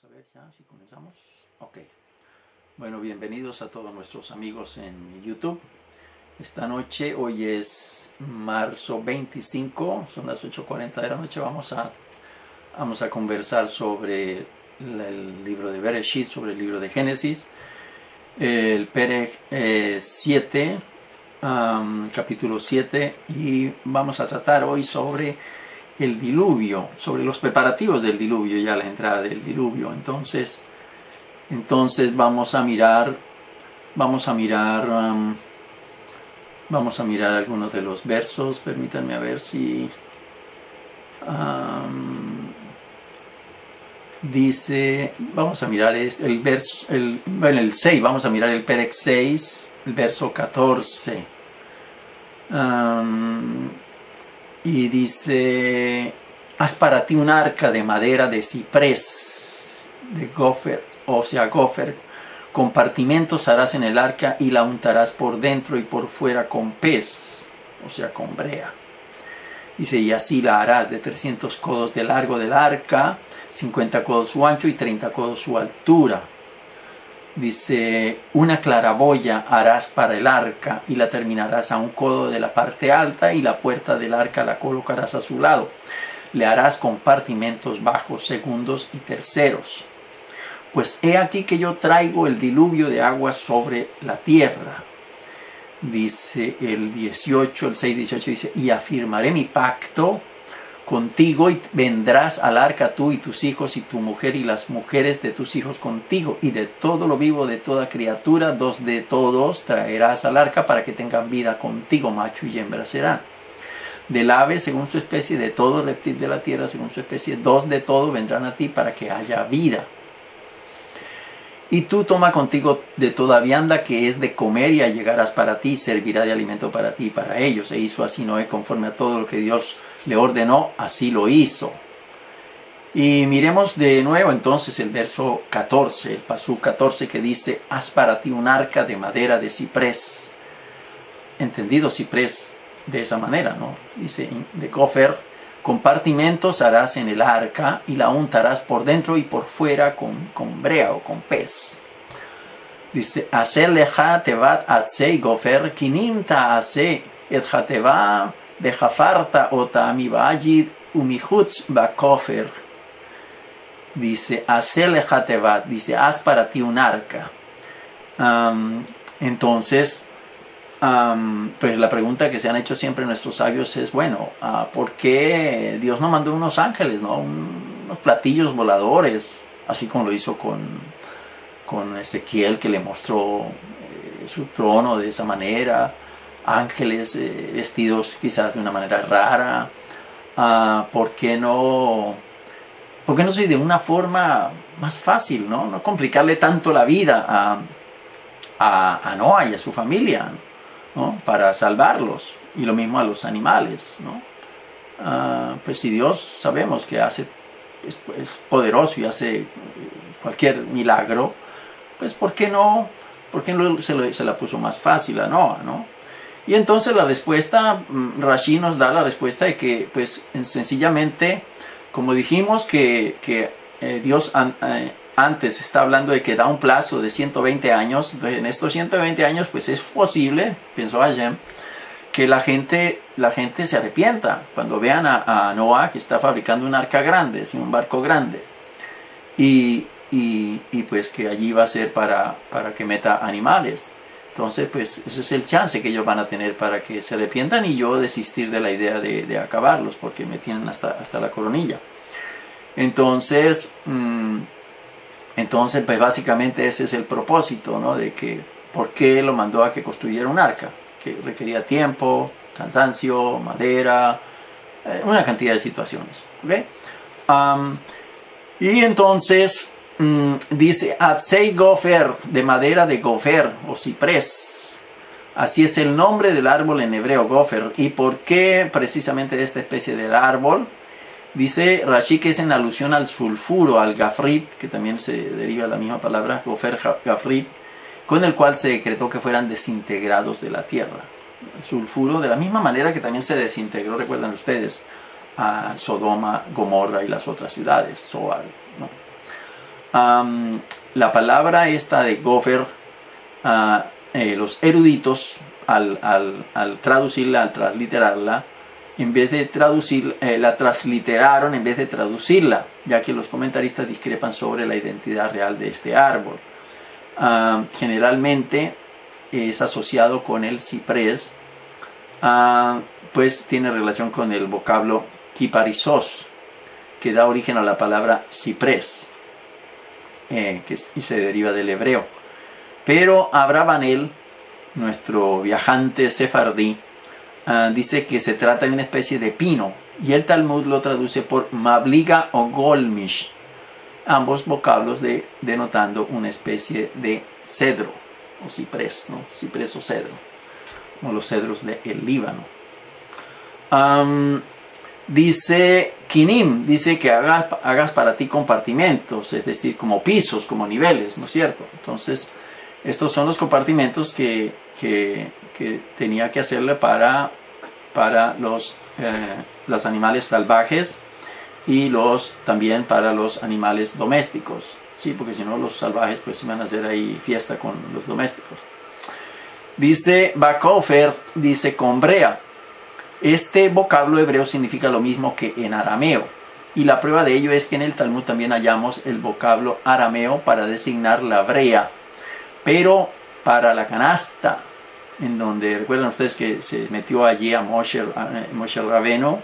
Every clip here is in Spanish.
Vamos a ver ya si comenzamos. Ok. Bueno, bienvenidos a todos nuestros amigos en YouTube. Esta noche, hoy es marzo 25, son las 8:40 de la noche. Vamos a conversar sobre el libro de Bereshit, sobre el libro de Génesis. El Perek 7, capítulo 7, y vamos a tratar hoy sobre el diluvio, sobre los preparativos del diluvio, ya la entrada del diluvio. Entonces vamos a mirar algunos de los versos. Permítanme a ver si dice, vamos a mirar el 6, vamos a mirar el Perek 6, el verso 14. Y dice: haz para ti un arca de madera de ciprés, de gofer, o sea, gofer. Compartimentos harás en el arca y la untarás por dentro y por fuera con pez, o sea, con brea. Dice: y así la harás de 300 codos de largo del arca, 50 codos su ancho y 30 codos su altura. Dice: una claraboya harás para el arca y la terminarás a un codo de la parte alta, y la puerta del arca la colocarás a su lado. Le harás compartimentos bajos, segundos y terceros. Pues he aquí que yo traigo el diluvio de aguas sobre la tierra. Dice el 18, el 6:18, dice: y afirmaré mi pacto contigo, y vendrás al arca tú y tus hijos y tu mujer y las mujeres de tus hijos contigo, y de todo lo vivo de toda criatura, 2 de todos traerás al arca para que tengan vida contigo, macho y hembra serán. Del ave según su especie, de todo reptil de la tierra según su especie, 2 de todo vendrán a ti para que haya vida. Y tú toma contigo de toda vianda que es de comer, y allegarás para ti, servirá de alimento para ti y para ellos. E hizo así Noé conforme a todo lo que Dios le ordenó, así lo hizo. Y miremos de nuevo entonces el verso 14, el pasú 14, que dice: haz para ti un arca de madera de ciprés. Entendido ciprés de esa manera, ¿no? Dice de gofer. Compartimentos harás en el arca y la untarás por dentro y por fuera con brea o con pez. Dice: hacer leja tevat atzei gofer kinimta ase et hateva bejafarta ota mibajid umichutz bakofer. Dice: hacer leja tevat, dice, haz para ti un arca. Entonces, pues la pregunta que se han hecho siempre nuestros sabios es: bueno, ¿por qué Dios no mandó unos ángeles, ¿no? Unos platillos voladores, así como lo hizo con Ezequiel, que le mostró su trono de esa manera? Ángeles vestidos quizás de una manera rara. ¿Por qué no soy de una forma más fácil, no complicarle tanto la vida a Noah y a su familia, ¿no? Para salvarlos, y lo mismo a los animales, ¿no? Pues si Dios sabemos que es poderoso y hace cualquier milagro, pues ¿por qué no se la puso más fácil a Noah, ¿no? Y entonces la respuesta, Rashi nos da la respuesta de que, pues sencillamente, como dijimos, que Dios antes está hablando de que da un plazo de 120 años. Entonces, en estos 120 años, pues es posible, pensó Hashem, que la gente se arrepienta cuando vean a Noah, que está fabricando un arca grande, un barco grande, y pues que allí va a ser para que meta animales. Entonces, pues ese es el chance que ellos van a tener para que se arrepientan y yo desistir de la idea de acabarlos, porque me tienen hasta la coronilla. Entonces, pues básicamente ese es el propósito, ¿no? De que por qué lo mandó a que construyera un arca, que requería tiempo, cansancio, madera, una cantidad de situaciones, ¿okay? Y entonces dice atzei gofer, de madera de gofer o ciprés. Así es el nombre del árbol en hebreo, gofer. ¿Y por qué precisamente de esta especie del árbol? Dice Rashi que es en alusión al sulfuro, al gafrit, que también se deriva de la misma palabra, gofer, gafrit, con el cual se decretó que fueran desintegrados de la tierra. El sulfuro, de la misma manera que también se desintegró, recuerdan ustedes, a Sodoma, Gomorra y las otras ciudades, Zoar, ¿no? La palabra esta de gofer, los eruditos al traducirla, al transliterarla, en vez de traducir, la transliteraron en vez de traducirla, ya que los comentaristas discrepan sobre la identidad real de este árbol. Generalmente es asociado con el ciprés, pues tiene relación con el vocablo kiparizos, que da origen a la palabra ciprés, y se deriva del hebreo. Pero Abravanel, nuestro viajante sefardí, dice que se trata de una especie de pino, y el Talmud lo traduce por mabliga o golmish, ambos vocablos denotando una especie de cedro o ciprés, ¿no? Ciprés o cedro, como los cedros del Líbano. Dice Kinim, dice que hagas para ti compartimentos, es decir, como pisos, como niveles, ¿no es cierto? Entonces, estos son los compartimentos que tenía que hacerle para los animales salvajes y también para los animales domésticos, ¿sí? Porque si no los salvajes pues van a hacer ahí fiesta con los domésticos. Dice Bakofer, dice combrea. Este vocablo hebreo significa lo mismo que en arameo, y la prueba de ello es que en el Talmud también hallamos el vocablo arameo para designar la brea, pero para la canasta, en donde recuerdan ustedes que se metió allí a Moshe Rabbeinu,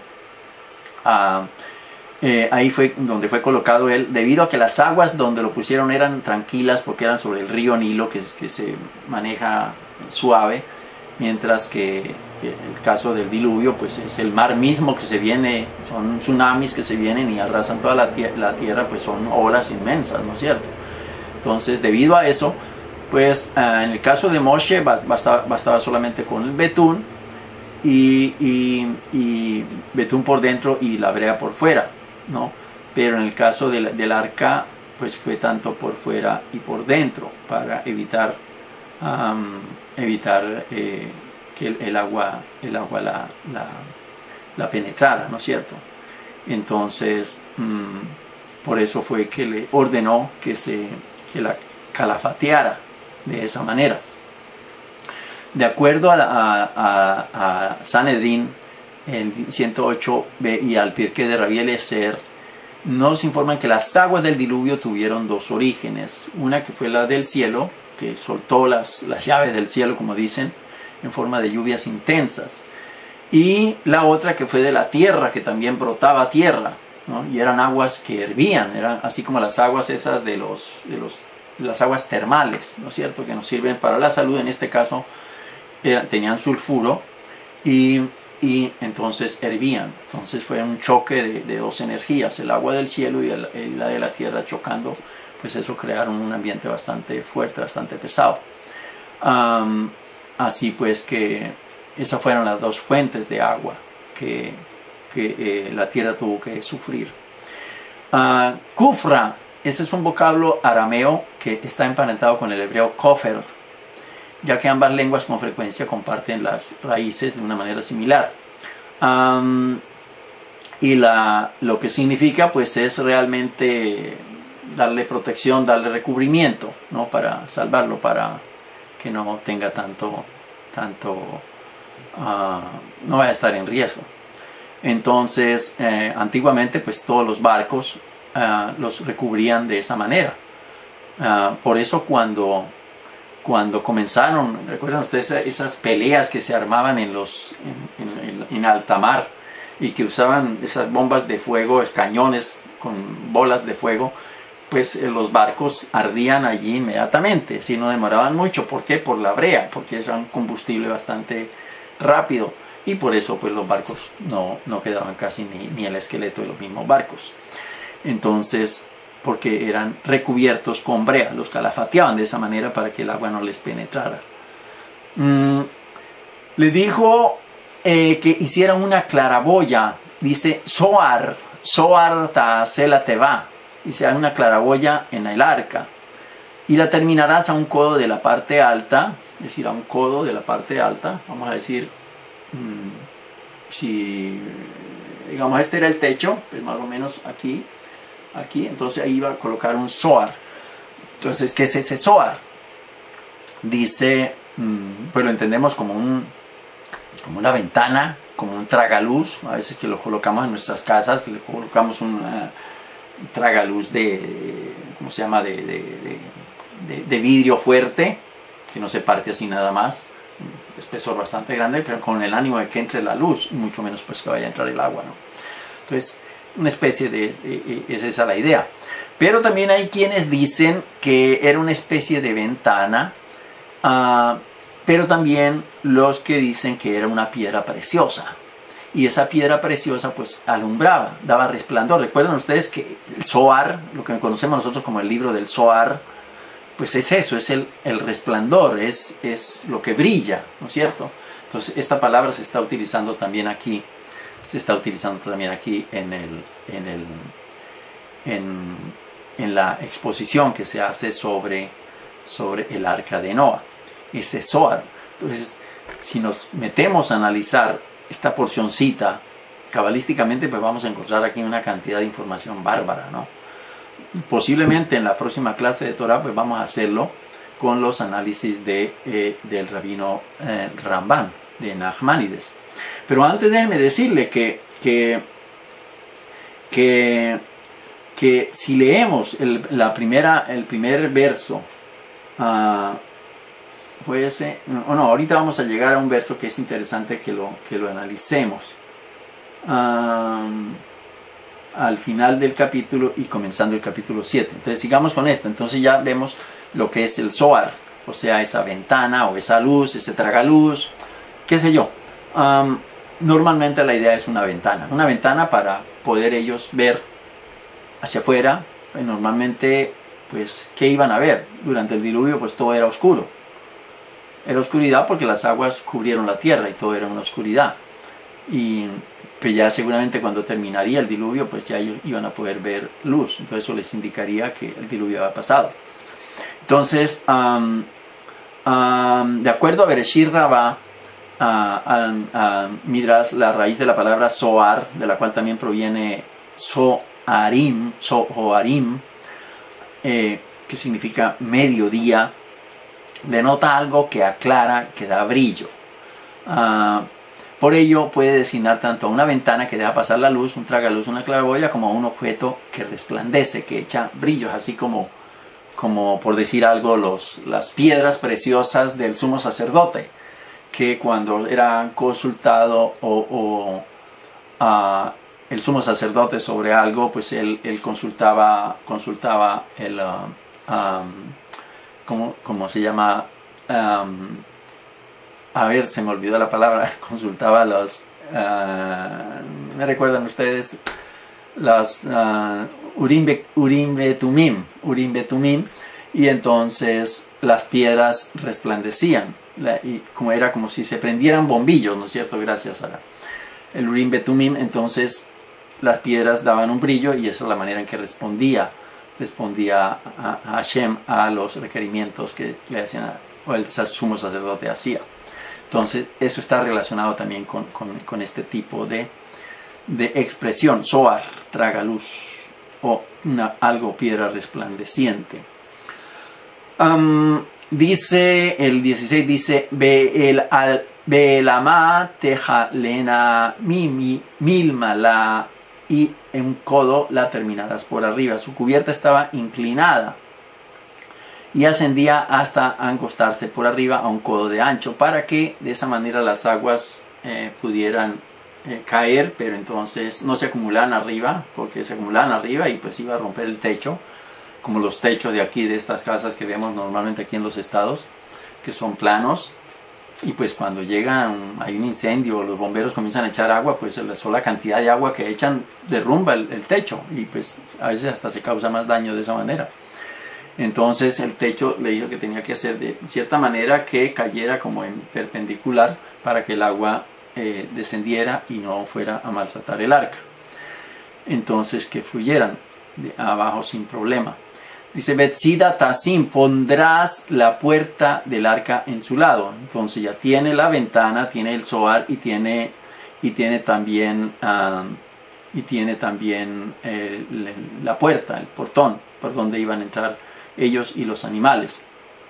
ahí fue donde fue colocado él, debido a que las aguas donde lo pusieron eran tranquilas porque eran sobre el río Nilo, que se maneja suave, mientras que el caso del diluvio pues es el mar mismo que se viene, son tsunamis que se vienen y arrasan toda la tierra, pues son olas inmensas, ¿no es cierto? Entonces, debido a eso, pues en el caso de Moshe bastaba solamente con el betún y betún por dentro y la brea por fuera, ¿no? Pero en el caso del arca, pues fue tanto por fuera y por dentro para evitar que el agua la penetrara, ¿no es cierto? Entonces, por eso fue que le ordenó que la calafateara de esa manera. De acuerdo a Sanedrín, el 108b y al Pirkei de Rabbi Eliezer, nos informan que las aguas del diluvio tuvieron dos orígenes. Una que fue la del cielo, que soltó las llaves del cielo, como dicen, en forma de lluvias intensas. Y la otra que fue de la tierra, que también brotaba tierra, ¿no? Y eran aguas que hervían, eran así como las aguas esas de las aguas termales, ¿no es cierto?, que nos sirven para la salud. En este caso tenían sulfuro y entonces hervían. Entonces fue un choque de dos energías, el agua del cielo y la de la tierra chocando, pues eso crearon un ambiente bastante fuerte, bastante pesado. Así pues que esas fueron las dos fuentes de agua que la tierra tuvo que sufrir. Kufra, ese es un vocablo arameo que está emparentado con el hebreo kofer, ya que ambas lenguas con frecuencia comparten las raíces de una manera similar. Y lo que significa pues es realmente darle protección, darle recubrimiento, ¿no?, para salvarlo, para que no tenga no vaya a estar en riesgo. Entonces, antiguamente pues todos los barcos los recubrían de esa manera. Por eso cuando comenzaron, recuerdan ustedes esas peleas que se armaban en alta mar y que usaban esas bombas de fuego, cañones con bolas de fuego, pues los barcos ardían allí inmediatamente, si no demoraban mucho. ¿Por qué? Por la brea, porque es un combustible bastante rápido, y por eso pues los barcos no quedaban casi ni el esqueleto de los mismos barcos. Entonces, porque eran recubiertos con brea, los calafateaban de esa manera para que el agua no les penetrara. Le dijo que hicieran una claraboya, dice Zohar ta'asela teva, dice, hay una claraboya en el arca y la terminarás a un codo de la parte alta, es decir, a un codo de la parte alta, vamos a decir, si digamos este era el techo, pues más o menos aquí, entonces ahí iba a colocar un zohar. Entonces, ¿qué es ese Zohar? Dice, pues lo entendemos como una ventana, como un tragaluz, a veces que lo colocamos en nuestras casas, que le colocamos un tragaluz ¿cómo se llama? De vidrio fuerte, que no se parte así nada más, un espesor bastante grande, pero con el ánimo de que entre la luz, y mucho menos pues que vaya a entrar el agua, ¿no? Entonces, una especie es esa la idea. Pero también hay quienes dicen que era una especie de ventana, pero también los que dicen que era una piedra preciosa. Y esa piedra preciosa pues alumbraba, daba resplandor. Recuerden ustedes que el Zohar, lo que conocemos nosotros como el libro del Zohar, pues es eso, es el resplandor, es lo que brilla, ¿no es cierto? Entonces esta palabra se está utilizando también aquí, en la exposición que se hace sobre el arca de Noah, ese Zohar. Entonces, si nos metemos a analizar esta porcioncita cabalísticamente, pues vamos a encontrar aquí una cantidad de información bárbara, ¿no? Posiblemente en la próxima clase de Torah pues vamos a hacerlo con los análisis del rabino Ramban, de Nachmanides. Pero antes déjenme decirle que si leemos el primer verso, ahorita vamos a llegar a un verso que es interesante que lo analicemos. Al final del capítulo y comenzando el capítulo 7. Entonces sigamos con esto. Entonces ya vemos lo que es el Zohar, o sea, esa ventana o esa luz, ese tragaluz, qué sé yo. Normalmente la idea es una ventana para poder ellos ver hacia afuera. Normalmente, pues, ¿qué iban a ver? Durante el diluvio, pues todo era oscuro. Era oscuridad porque las aguas cubrieron la tierra y todo era una oscuridad. Y pues ya seguramente cuando terminaría el diluvio, pues ya ellos iban a poder ver luz. Entonces eso les indicaría que el diluvio había pasado. Entonces, de acuerdo a Bereshit Rabbah, Midrash, la raíz de la palabra Zohar, de la cual también proviene Zoharim, que significa mediodía, denota algo que aclara, que da brillo. Por ello puede designar tanto a una ventana que deja pasar la luz, un tragaluz, una claraboya, como a un objeto que resplandece, que echa brillos, así como por decir algo, las piedras preciosas del sumo sacerdote, que cuando era consultado el sumo sacerdote sobre algo, pues él consultaba el ¿cómo se llama? A ver, se me olvidó la palabra. Consultaba ¿me recuerdan ustedes? Las Urim Betumim, y entonces las piedras resplandecían, y era como si se prendieran bombillos, ¿no es cierto? Gracias a el Urim Betumim. Entonces las piedras daban un brillo y esa es la manera en que respondía a Hashem a los requerimientos que le hacían o el sumo sacerdote hacía. Entonces eso está relacionado también con este tipo de expresión, Zohar, tragaluz, o algo piedra resplandeciente. Dice el 16, dice Be'elama tejalena milmala, y en un codo la terminarás por arriba. Su cubierta estaba inclinada y ascendía hasta acostarse por arriba a un codo de ancho, para que de esa manera las aguas pudieran caer, pero entonces no se acumulaban arriba, porque se acumulaban arriba y pues iba a romper el techo, como los techos de aquí, de estas casas que vemos normalmente aquí en los estados, que son planos, y pues cuando hay un incendio, los bomberos comienzan a echar agua, pues la sola cantidad de agua que echan derrumba el techo, y pues a veces hasta se causa más daño de esa manera. Entonces el techo le dijo que tenía que hacer de cierta manera que cayera como en perpendicular, para que el agua descendiera y no fuera a maltratar el arca. Entonces que fluyeran de abajo sin problema. Dice Betzida Tasim, pondrás la puerta del arca en su lado. Entonces ya tiene la ventana, tiene el Zohar y tiene también la puerta, el portón, por donde iban a entrar ellos y los animales.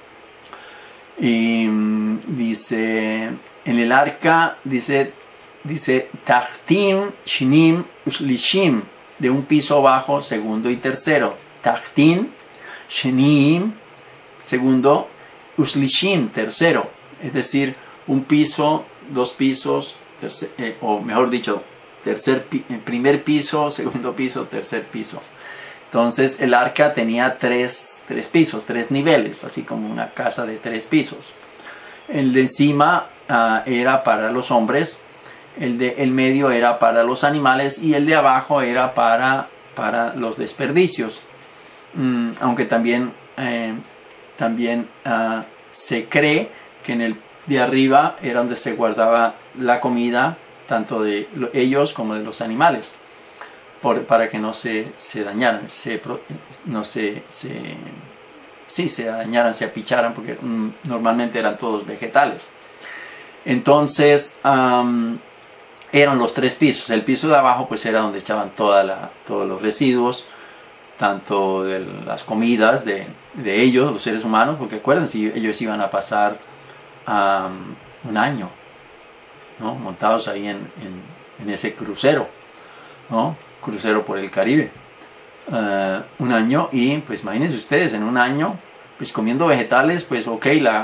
Y dice, en el arca, dice Tachtim, Shinim, Uslishim, de un piso bajo, segundo y tercero. Tachtim, Shinim, segundo, Uslishim, tercero. Es decir, un piso, dos pisos, o mejor dicho, primer piso, segundo piso, tercer piso. Entonces el arca tenía tres pisos, tres niveles, así como una casa de 3 pisos. El de encima era para los hombres, el medio era para los animales y el de abajo era para los desperdicios. Aunque también se cree que en el de arriba era donde se guardaba la comida, tanto de ellos como de los animales, para que no se dañaran, se dañaran, se apicharan, porque normalmente eran todos vegetales. Entonces eran los 3 pisos. El piso de abajo pues era donde echaban todos los residuos, tanto de las comidas de ellos, los seres humanos, porque acuérdense, ellos iban a pasar un año, ¿no?, montados ahí en ese crucero, ¿no?, crucero por el Caribe, un año. Y pues imagínense ustedes, en un año pues comiendo vegetales, pues ok,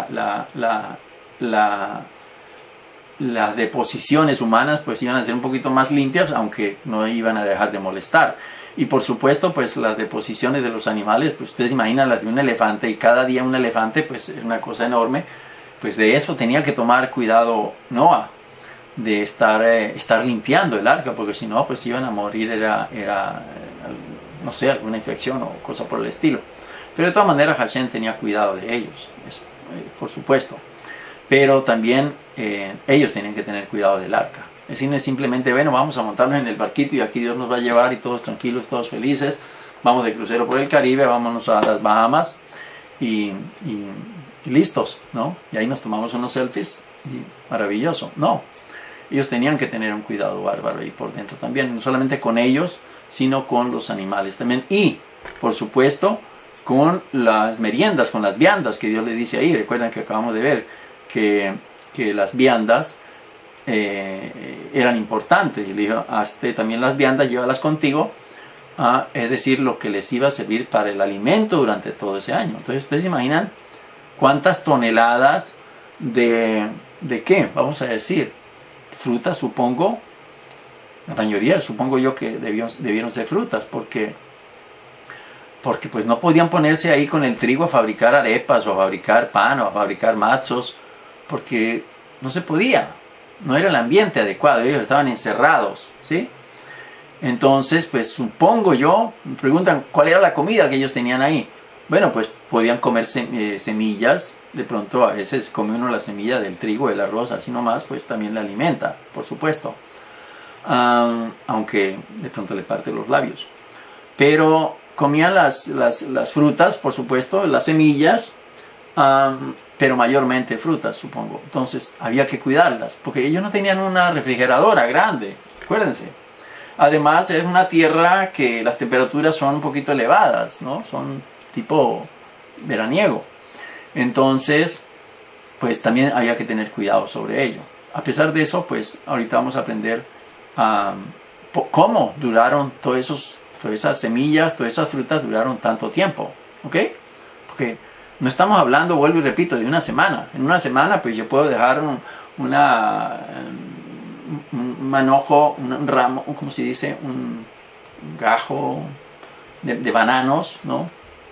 las deposiciones humanas pues iban a ser un poquito más limpias, aunque no iban a dejar de molestar. Y por supuesto pues las deposiciones de los animales, pues ustedes imaginan las de un elefante, y cada día un elefante pues es una cosa enorme. Pues de eso tenía que tomar cuidado Noah, de estar limpiando el arca, porque si no pues iban a morir, era no sé, alguna infección o cosa por el estilo. Pero de todas maneras Hashem tenía cuidado de ellos, por supuesto. Pero también ellos tenían que tener cuidado del arca. Es decir, no es simplemente, bueno, vamos a montarnos en el barquito y aquí Dios nos va a llevar y todos tranquilos, todos felices, vamos de crucero por el Caribe, vámonos a las Bahamas y listos, ¿no? Y ahí nos tomamos unos selfies y maravilloso. No, ellos tenían que tener un cuidado bárbaro ahí por dentro también, no solamente con ellos, sino con los animales también. Y, por supuesto, con las meriendas, con las viandas que Dios le dice ahí. Recuerdan que acabamos de ver que las viandas eran importantes. Y le dijo, hazte también las viandas, llévalas contigo, es decir, lo que les iba a servir para el alimento durante todo ese año. Entonces, ustedes se imaginan cuántas toneladas de qué, vamos a decir, frutas, supongo, la mayoría, supongo yo, que debieron ser frutas, porque pues no podían ponerse ahí con el trigo a fabricar arepas o a fabricar pan o a fabricar matzos, porque no se podía, no era el ambiente adecuado, ellos estaban encerrados, ¿sí? Entonces, pues supongo yo, me preguntan cuál era la comida que ellos tenían ahí. Bueno, pues podían comer semillas, de pronto a veces come uno la semilla del trigo, del arroz, así nomás, pues también la alimenta, por supuesto. Aunque de pronto le parte los labios. Pero comían las frutas, por supuesto, las semillas, pero mayormente frutas, supongo. Entonces había que cuidarlas, porque ellos no tenían una refrigeradora grande, acuérdense. Además es una tierra que las temperaturas son un poquito elevadas, ¿no? Son tipo veraniego. Entonces, pues también había que tener cuidado sobre ello. A pesar de eso, pues ahorita vamos a aprender cómo duraron todas esas semillas, todas esas frutas duraron tanto tiempo, ¿ok? Porque no estamos hablando, vuelvo y repito, de una semana. En una semana, pues yo puedo dejar un manojo, un ramo, ¿cómo se dice? Un gajo de bananos, ¿no?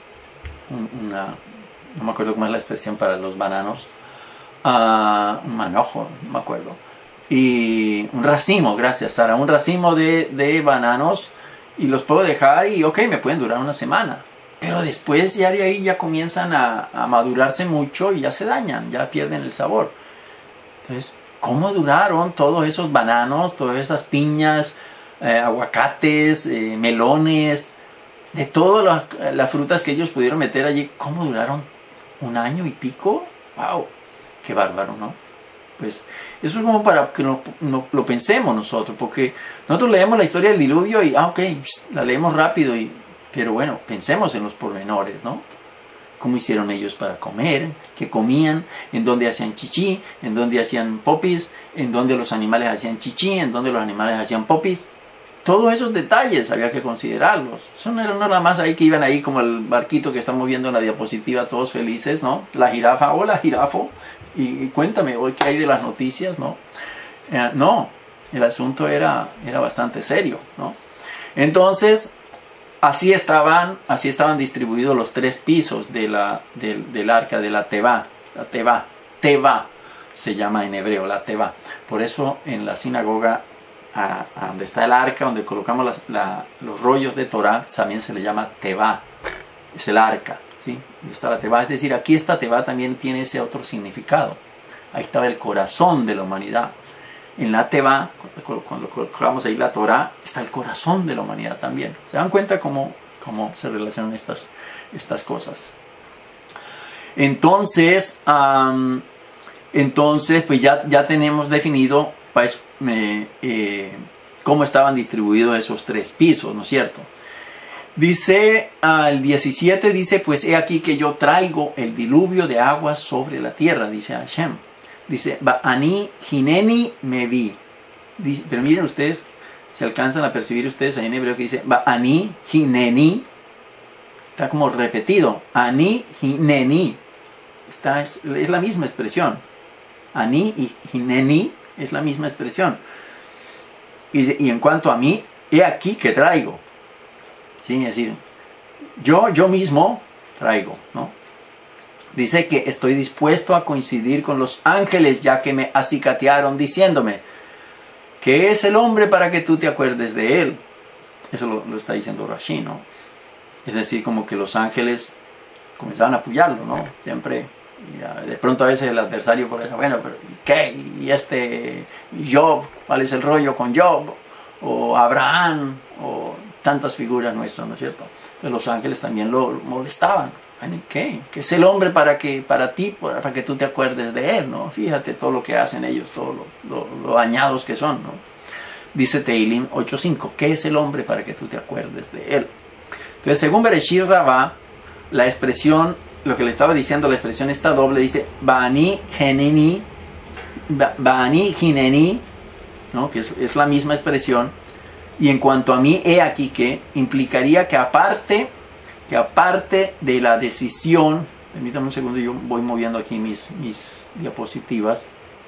No me acuerdo cómo es la expresión para los bananos. Un manojo, no me acuerdo. Y un racimo, gracias Sara, un racimo de bananos, y los puedo dejar y ok, me pueden durar una semana. Pero después ya de ahí ya comienzan a madurarse mucho y ya se dañan, ya pierden el sabor. Entonces, ¿cómo duraron todos esos bananos, todas esas piñas, aguacates, melones, de todas las frutas que ellos pudieron meter allí? ¿Cómo duraron un año y pico? ¡Wow! ¡Qué bárbaro!, ¿no? Pues eso es como para que lo pensemos nosotros, porque nosotros leemos la historia del diluvio y, ok, la leemos rápido, pero bueno, pensemos en los pormenores, ¿no? cómo hicieron ellos para comer, qué comían, en dónde hacían chichi, en dónde hacían popis, en dónde los animales hacían chichi, en dónde los animales hacían popis. Todos esos detalles había que considerarlos. Eso no era nada más ahí que iban ahí como el barquito que estamos viendo en la diapositiva, todos felices, ¿no? La jirafa, hola jirafo, y cuéntame hoy qué hay de las noticias, ¿no? No, el asunto era bastante serio, ¿no? Entonces, así estaban distribuidos los 3 pisos del arca, de la Teba. La Teba se llama en hebreo, la Teba. Por eso en la sinagoga, a donde está el arca, donde colocamos los rollos de Torah, también se le llama Teba. Es el arca, ¿sí? Donde está la Teba. Es decir, aquí esta Teba también tiene ese otro significado. Ahí estaba el corazón de la humanidad. En la Teba, cuando colocamos ahí la Torah, está el corazón de la humanidad también. ¿Se dan cuenta cómo se relacionan estas cosas? Entonces, pues ya tenemos definido, pues, cómo estaban distribuidos esos 3 pisos, ¿no es cierto? Dice, el 17 dice, pues he aquí que yo traigo el diluvio de aguas sobre la tierra, dice Hashem. Dice, Ba'ani hineni me vi. Dice, pero miren ustedes, se alcanzan a percibir ustedes ahí en hebreo que dice, Ba'ani hineni. Está como repetido. Ani hineni. Es la misma expresión. Ani y hineni es la misma expresión. Y en cuanto a mí, he aquí que traigo. ¿Sí? Es decir, yo mismo traigo, ¿no? Dice que estoy dispuesto a coincidir con los ángeles, ya que me acicatearon diciéndome, ¿qué es el hombre para que tú te acuerdes de él? Eso lo está diciendo Rashi, ¿no? Es decir, como que los ángeles comenzaban a apoyarlo, ¿no? Siempre, de pronto a veces el adversario por eso, bueno, pero ¿qué? Y Job, ¿cuál es el rollo con Job? O Abraham, o tantas figuras nuestras, ¿no es cierto? Entonces los ángeles también lo molestaban. ¿Qué? ¿Qué es el hombre para que tú te acuerdes de él, ¿no? Fíjate todo lo que hacen ellos, todo lo dañados que son, ¿no? Dice Teilim 8.5, ¿qué es el hombre para que tú te acuerdes de él? Entonces, según Bereshit Rabbah, la expresión, lo que le estaba diciendo, la expresión está doble, dice Ba'ani hineni, ¿no? Que es la misma expresión. Y en cuanto a mí, he aquí que implicaría que aparte de la decisión, permítame un segundo, yo voy moviendo aquí mis diapositivas,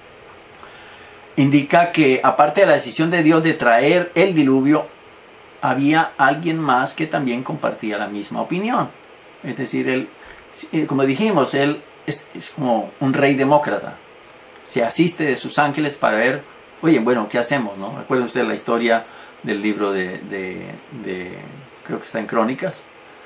indica que aparte de la decisión de Dios de traer el diluvio, había alguien más que también compartía la misma opinión. Es decir, él, como dijimos, él es como un rey demócrata. Se asiste de sus ángeles para ver, oye, bueno, ¿qué hacemos, no? Recuerden ustedes la historia del libro de creo que está en Crónicas,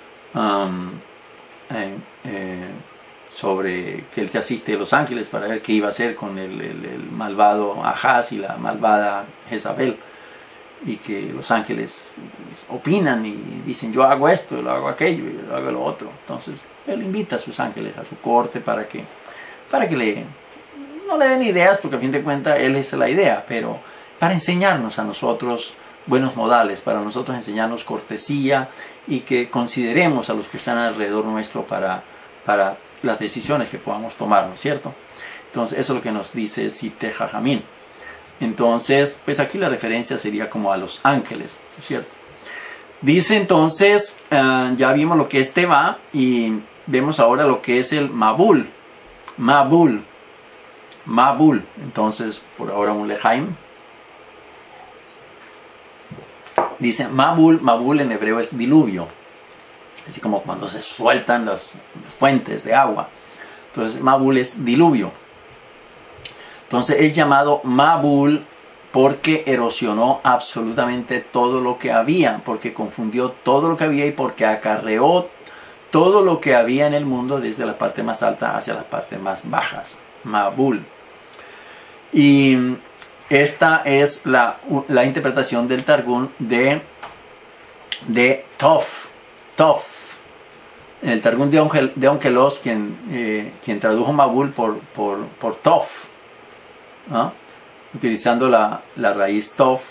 sobre que él se asiste de los ángeles para ver qué iba a hacer con el malvado Ahaz y la malvada Jezabel, y que los ángeles opinan y dicen, yo hago esto, yo lo hago aquello, yo lo hago lo otro. Entonces él invita a sus ángeles a su corte para que no le den ideas, porque a fin de cuentas él es la idea, pero para enseñarnos a nosotros buenos modales, para nosotros enseñarnos cortesía, y que consideremos a los que están alrededor nuestro para las decisiones que podamos tomar, ¿no es cierto? Entonces eso es lo que nos dice el Sifteh Jajamim. Entonces, pues aquí la referencia sería como a los ángeles, ¿no es cierto? Dice entonces, ya vimos lo que es Teba, y vemos ahora lo que es el Mabul. Entonces, por ahora un lejaim. Dice Mabul en hebreo es diluvio, así como cuando se sueltan las fuentes de agua. Entonces Mabul es diluvio. Entonces es llamado Mabul porque erosionó absolutamente todo lo que había, porque confundió todo lo que había y porque acarreó todo lo que había en el mundo desde la parte más alta hacia las partes más bajas. Mabul. Y esta es la interpretación del Targum de Tov. El Targum de Onkelos, quien tradujo Mabul por Tov, ¿no? Utilizando la raíz Tov,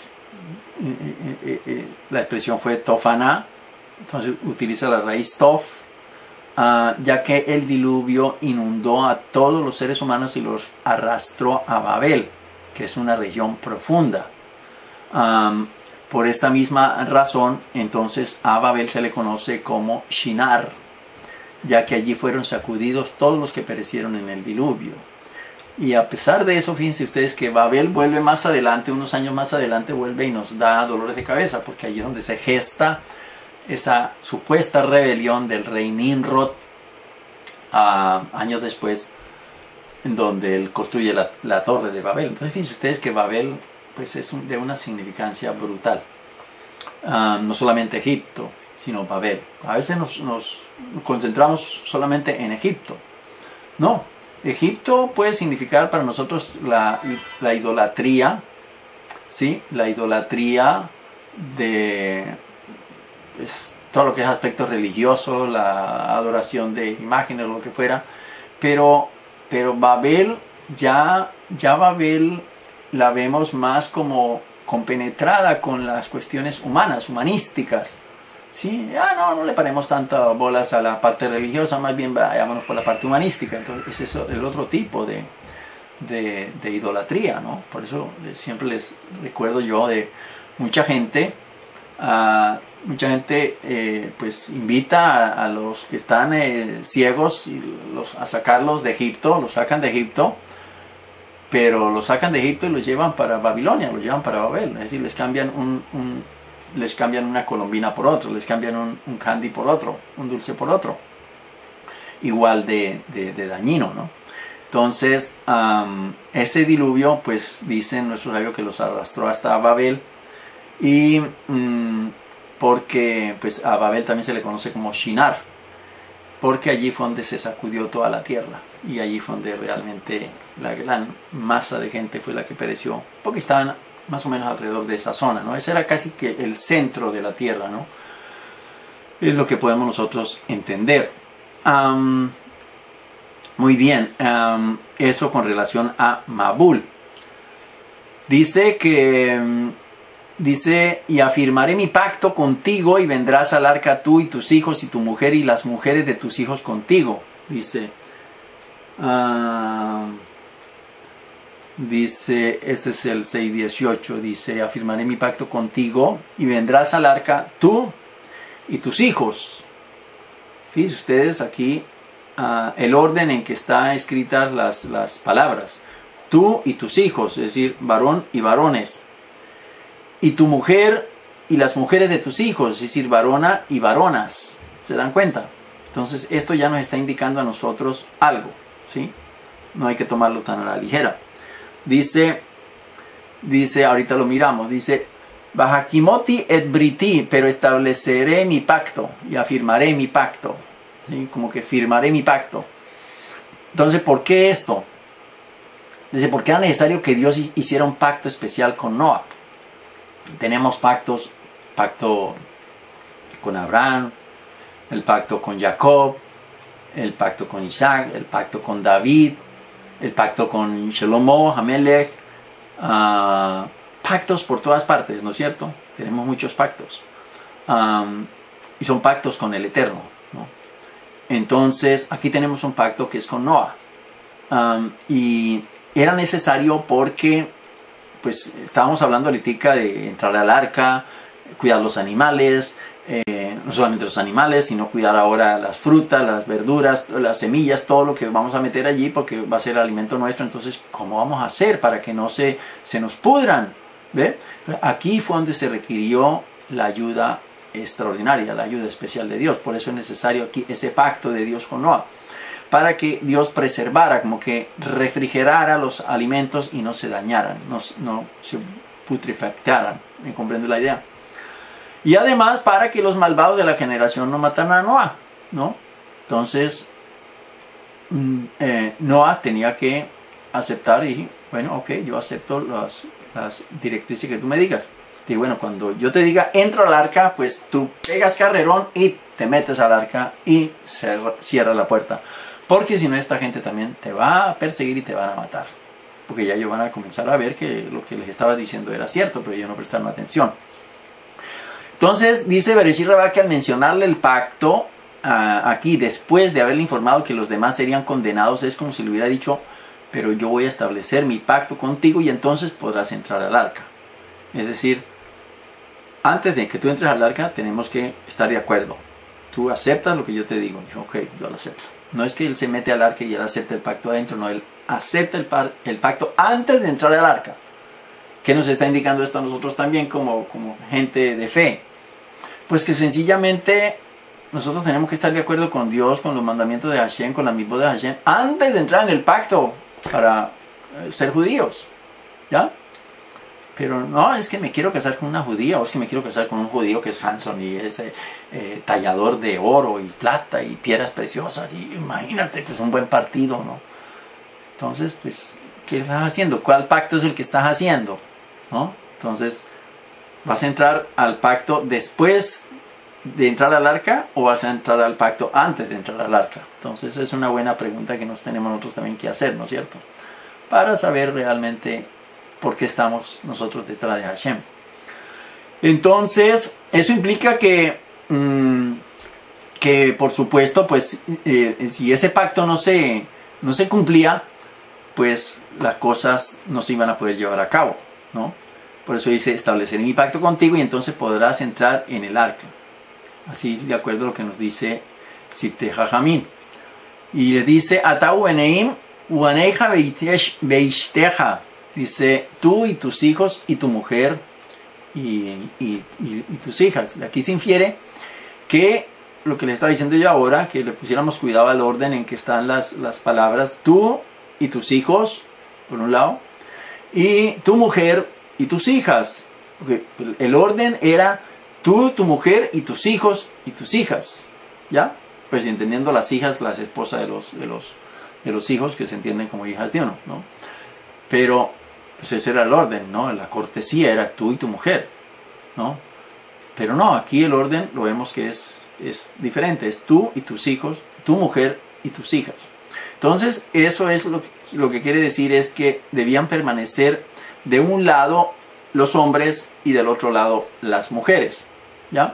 la expresión fue Tofana, entonces utiliza la raíz Tov ya que el diluvio inundó a todos los seres humanos y los arrastró a Babel, que es una región profunda. Por esta misma razón, entonces a Babel se le conoce como Shinar, ya que allí fueron sacudidos todos los que perecieron en el diluvio. Y a pesar de eso, fíjense ustedes que Babel vuelve más adelante, unos años más adelante, vuelve y nos da dolores de cabeza, porque allí es donde se gesta esa supuesta rebelión del rey Nimrod, años después, en donde él construye la torre de Babel. Entonces fíjense ustedes que Babel pues es de una significancia brutal. No solamente Egipto, sino Babel. A veces nos concentramos solamente en Egipto. No, Egipto puede significar para nosotros la idolatría, ¿sí? La idolatría de pues, todo lo que es aspecto religioso, la adoración de imágenes o lo que fuera. Pero Babel, ya Babel la vemos más como compenetrada con las cuestiones humanísticas. ¿Sí? No le paremos tantas bolas a la parte religiosa, más bien vayámonos por la parte humanística. Entonces ese es el otro tipo de idolatría, ¿no? Por eso siempre les recuerdo yo de mucha gente pues invita a los que están ciegos a sacarlos de Egipto, los sacan de Egipto, pero los sacan de Egipto y los llevan para Babilonia, los llevan para Babel. Es decir, les cambian les cambian una colombina por otro, les cambian un candy por otro, un dulce por otro. Igual de dañino, ¿no? Entonces, ese diluvio, pues dicen nuestros sabios que los arrastró hasta Babel. Y porque pues a Babel también se le conoce como Shinar, porque allí fue donde se sacudió toda la tierra. Y allí fue donde realmente la gran masa de gente fue la que pereció, porque estaban más o menos alrededor de esa zona, ¿no? Ese era casi que el centro de la tierra, ¿no? Es lo que podemos nosotros entender. Muy bien, eso con relación a Mabul. Dice, y afirmaré mi pacto contigo y vendrás al arca tú y tus hijos y tu mujer y las mujeres de tus hijos contigo. Dice, este es el 6:18, dice, afirmaré mi pacto contigo y vendrás al arca tú y tus hijos. Fíjense ustedes aquí el orden en que están escritas las palabras. Tú y tus hijos, es decir, varón y varones. Y tu mujer y las mujeres de tus hijos, es decir, varona y varonas. ¿Se dan cuenta? Entonces esto ya nos está indicando a nosotros algo, ¿sí? No hay que tomarlo tan a la ligera. Dice, ahorita lo miramos, dice, Bajakimoti et briti, pero estableceré mi pacto y afirmaré mi pacto. ¿Sí? Como que firmaré mi pacto. Entonces, ¿por qué esto? Dice, porque era necesario que Dios hiciera un pacto especial con Noah. Tenemos pacto con Abraham, el pacto con Jacob, el pacto con Isaac, el pacto con David, el pacto con Shelomo, Amelech, pactos por todas partes, ¿no es cierto? Tenemos muchos pactos. Y son pactos con el Eterno, ¿no? Entonces, aquí tenemos un pacto que es con Noah. Y era necesario porque pues estábamos hablando ahorita de entrar al arca, cuidar los animales, no solamente los animales, sino cuidar ahora las frutas, las verduras, las semillas, todo lo que vamos a meter allí porque va a ser alimento nuestro. Entonces, ¿cómo vamos a hacer para que no se nos pudran? ¿Ve? Aquí fue donde se requirió la ayuda extraordinaria, la ayuda especial de Dios. Por eso es necesario aquí ese pacto de Dios con Noah, para que Dios preservara, como que refrigerara los alimentos y no se dañaran, no se putrefactaran. ¿Me comprende la idea? Y además para que los malvados de la generación no mataran a Noah, ¿no? Entonces, Noah tenía que aceptar y, bueno, ok, yo acepto las directrices que tú me digas. Y bueno, cuando yo te diga, entra al arca, pues tú pegas carrerón y te metes al arca y cierra la puerta. Porque si no, esta gente también te va a perseguir y te van a matar. Porque ya ellos van a comenzar a ver que lo que les estaba diciendo era cierto, pero ellos no prestaron atención. Entonces, dice Bereshit Rabá que al mencionarle el pacto, aquí, después de haberle informado que los demás serían condenados, es como si le hubiera dicho, pero yo voy a establecer mi pacto contigo y entonces podrás entrar al arca. Es decir, antes de que tú entres al arca tenemos que estar de acuerdo. Tú aceptas lo que yo te digo. Dijo, ok, yo lo acepto. No es que él se mete al arca y él acepta el pacto adentro, no, él acepta el pacto antes de entrar al arca. ¿Qué nos está indicando esto a nosotros también como gente de fe? Pues que sencillamente nosotros tenemos que estar de acuerdo con Dios, con los mandamientos de Hashem, con la mitzvot de Hashem, antes de entrar en el pacto para ser judíos, ¿ya? Pero no, es que me quiero casar con una judía, o es que me quiero casar con un judío que es Hanson y es tallador de oro y plata y piedras preciosas, y imagínate que es un buen partido, ¿no? Entonces, pues, ¿qué estás haciendo? ¿Cuál pacto es el que estás haciendo? ¿No? Entonces, ¿vas a entrar al pacto después de entrar al arca o vas a entrar al pacto antes de entrar al arca? Entonces, es una buena pregunta que nos tenemos nosotros también que hacer, ¿no es cierto? Para saber realmente por qué estamos nosotros detrás de Hashem. Entonces, eso implica que por supuesto, pues, si ese pacto no se cumplía, pues las cosas no se iban a poder llevar a cabo, ¿no? Por eso dice, estableceré mi pacto contigo y entonces podrás entrar en el arca. Así, de acuerdo a lo que nos dice Sifte Jajamín. Y le dice, Atau beneim uaneja beishteja. Dice, tú y tus hijos y tu mujer y tus hijas. De aquí se infiere que lo que le estaba diciendo yo ahora, que le pusiéramos cuidado al orden en que están las palabras, tú y tus hijos, por un lado, y tu mujer y tus hijas. Porque el orden era tú, tu mujer y tus hijos y tus hijas. ¿Ya? Pues entendiendo las hijas, las esposas de los hijos, que se entienden como hijas de uno, ¿no? Pero pues ese era el orden, ¿no? La cortesía era tú y tu mujer, ¿no? Pero no, aquí el orden lo vemos que es diferente, es tú y tus hijos, tu mujer y tus hijas. Entonces, eso es lo que quiere decir es que debían permanecer de un lado los hombres y del otro lado las mujeres, ¿ya?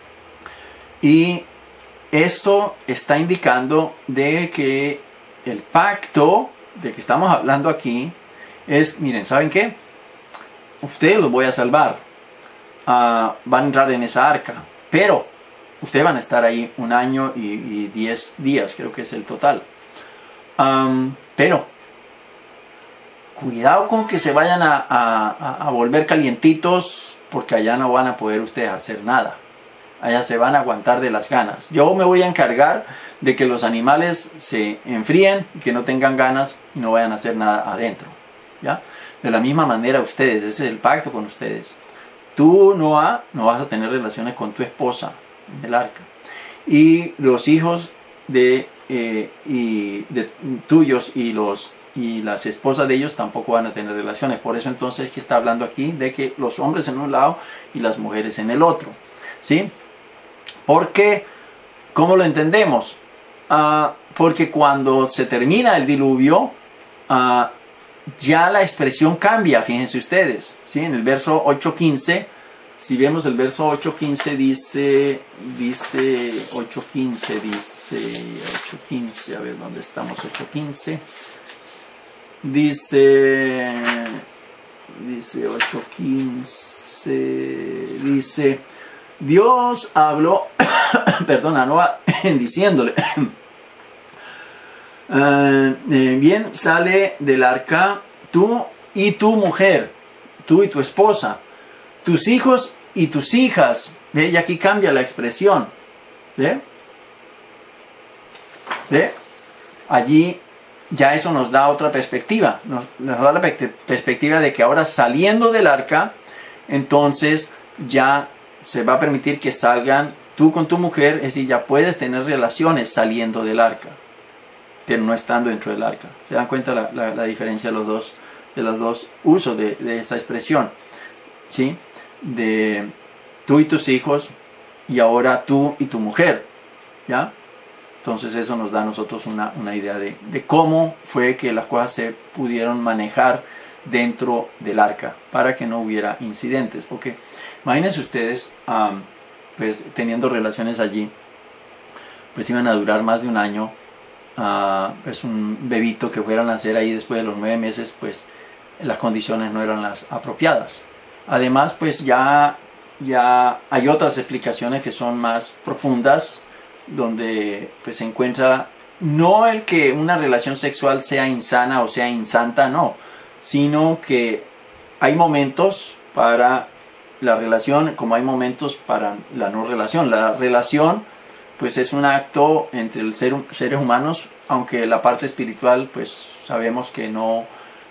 Y esto está indicando de que el pacto de que estamos hablando aquí es, miren, ¿saben qué? Ustedes los voy a salvar, van a entrar en esa arca, pero ustedes van a estar ahí 1 año y 10 días, creo que es el total. Pero cuidado con que se vayan a volver calientitos, porque allá no van a poder ustedes hacer nada. Allá se van a aguantar de las ganas. Yo me voy a encargar de que los animales se enfríen, que no tengan ganas y no vayan a hacer nada adentro, ¿ya? De la misma manera ustedes, ese es el pacto con ustedes. Tú, Noah, no vas a tener relaciones con tu esposa en el arca. Y los hijos tuyos y las esposas de ellos tampoco van a tener relaciones. Por eso entonces que está hablando aquí de que los hombres en un lado y las mujeres en el otro, ¿sí? Porque, ¿cómo lo entendemos? Porque cuando se termina el diluvio, ya la expresión cambia, fíjense ustedes, ¿sí? En el verso 8.15, si vemos el verso 8.15, dice 8.15, a ver dónde estamos, 8.15, dice 8.15, dice, Dios habló, perdón, a Noah, diciéndole, bien, sale del arca tú y tu mujer, tú y tu esposa, tus hijos y tus hijas. ¿Ve? Y aquí cambia la expresión. ¿Ve? ¿Ve? Allí ya eso nos da otra perspectiva. Nos da la perspectiva de que ahora saliendo del arca, entonces ya se va a permitir que salgan tú con tu mujer, es decir, ya puedes tener relaciones saliendo del arca, pero no estando dentro del arca. ¿Se dan cuenta la diferencia de los dos usos de esta expresión? ¿Sí? De tú y tus hijos y ahora tú y tu mujer, ¿ya? Entonces eso nos da a nosotros una idea de cómo fue que las cosas se pudieron manejar dentro del arca para que no hubiera incidentes. Porque imagínense ustedes, pues teniendo relaciones allí, pues iban a durar más de un año. Pues un bebito que fuera a nacer ahí después de los 9 meses, pues las condiciones no eran las apropiadas. Además, pues ya hay otras explicaciones que son más profundas, donde pues se encuentra no el que una relación sexual sea insana o sea insanta, no, sino que hay momentos para la relación como hay momentos para la no relación. La relación pues es un acto entre el seres humanos, aunque la parte espiritual pues sabemos que no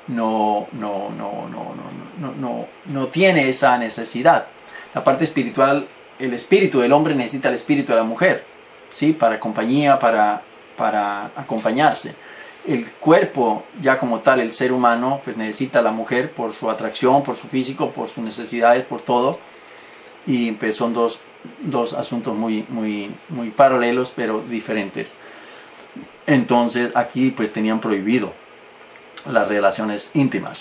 tiene esa necesidad. La parte espiritual, el espíritu del hombre necesita el espíritu de la mujer, ¿sí? Para compañía, para acompañarse. El cuerpo, ya como tal, el ser humano, pues necesita a la mujer por su atracción, por su físico, por sus necesidades, por todo. Y pues son dos asuntos muy paralelos, pero diferentes. Entonces aquí pues tenían prohibido las relaciones íntimas.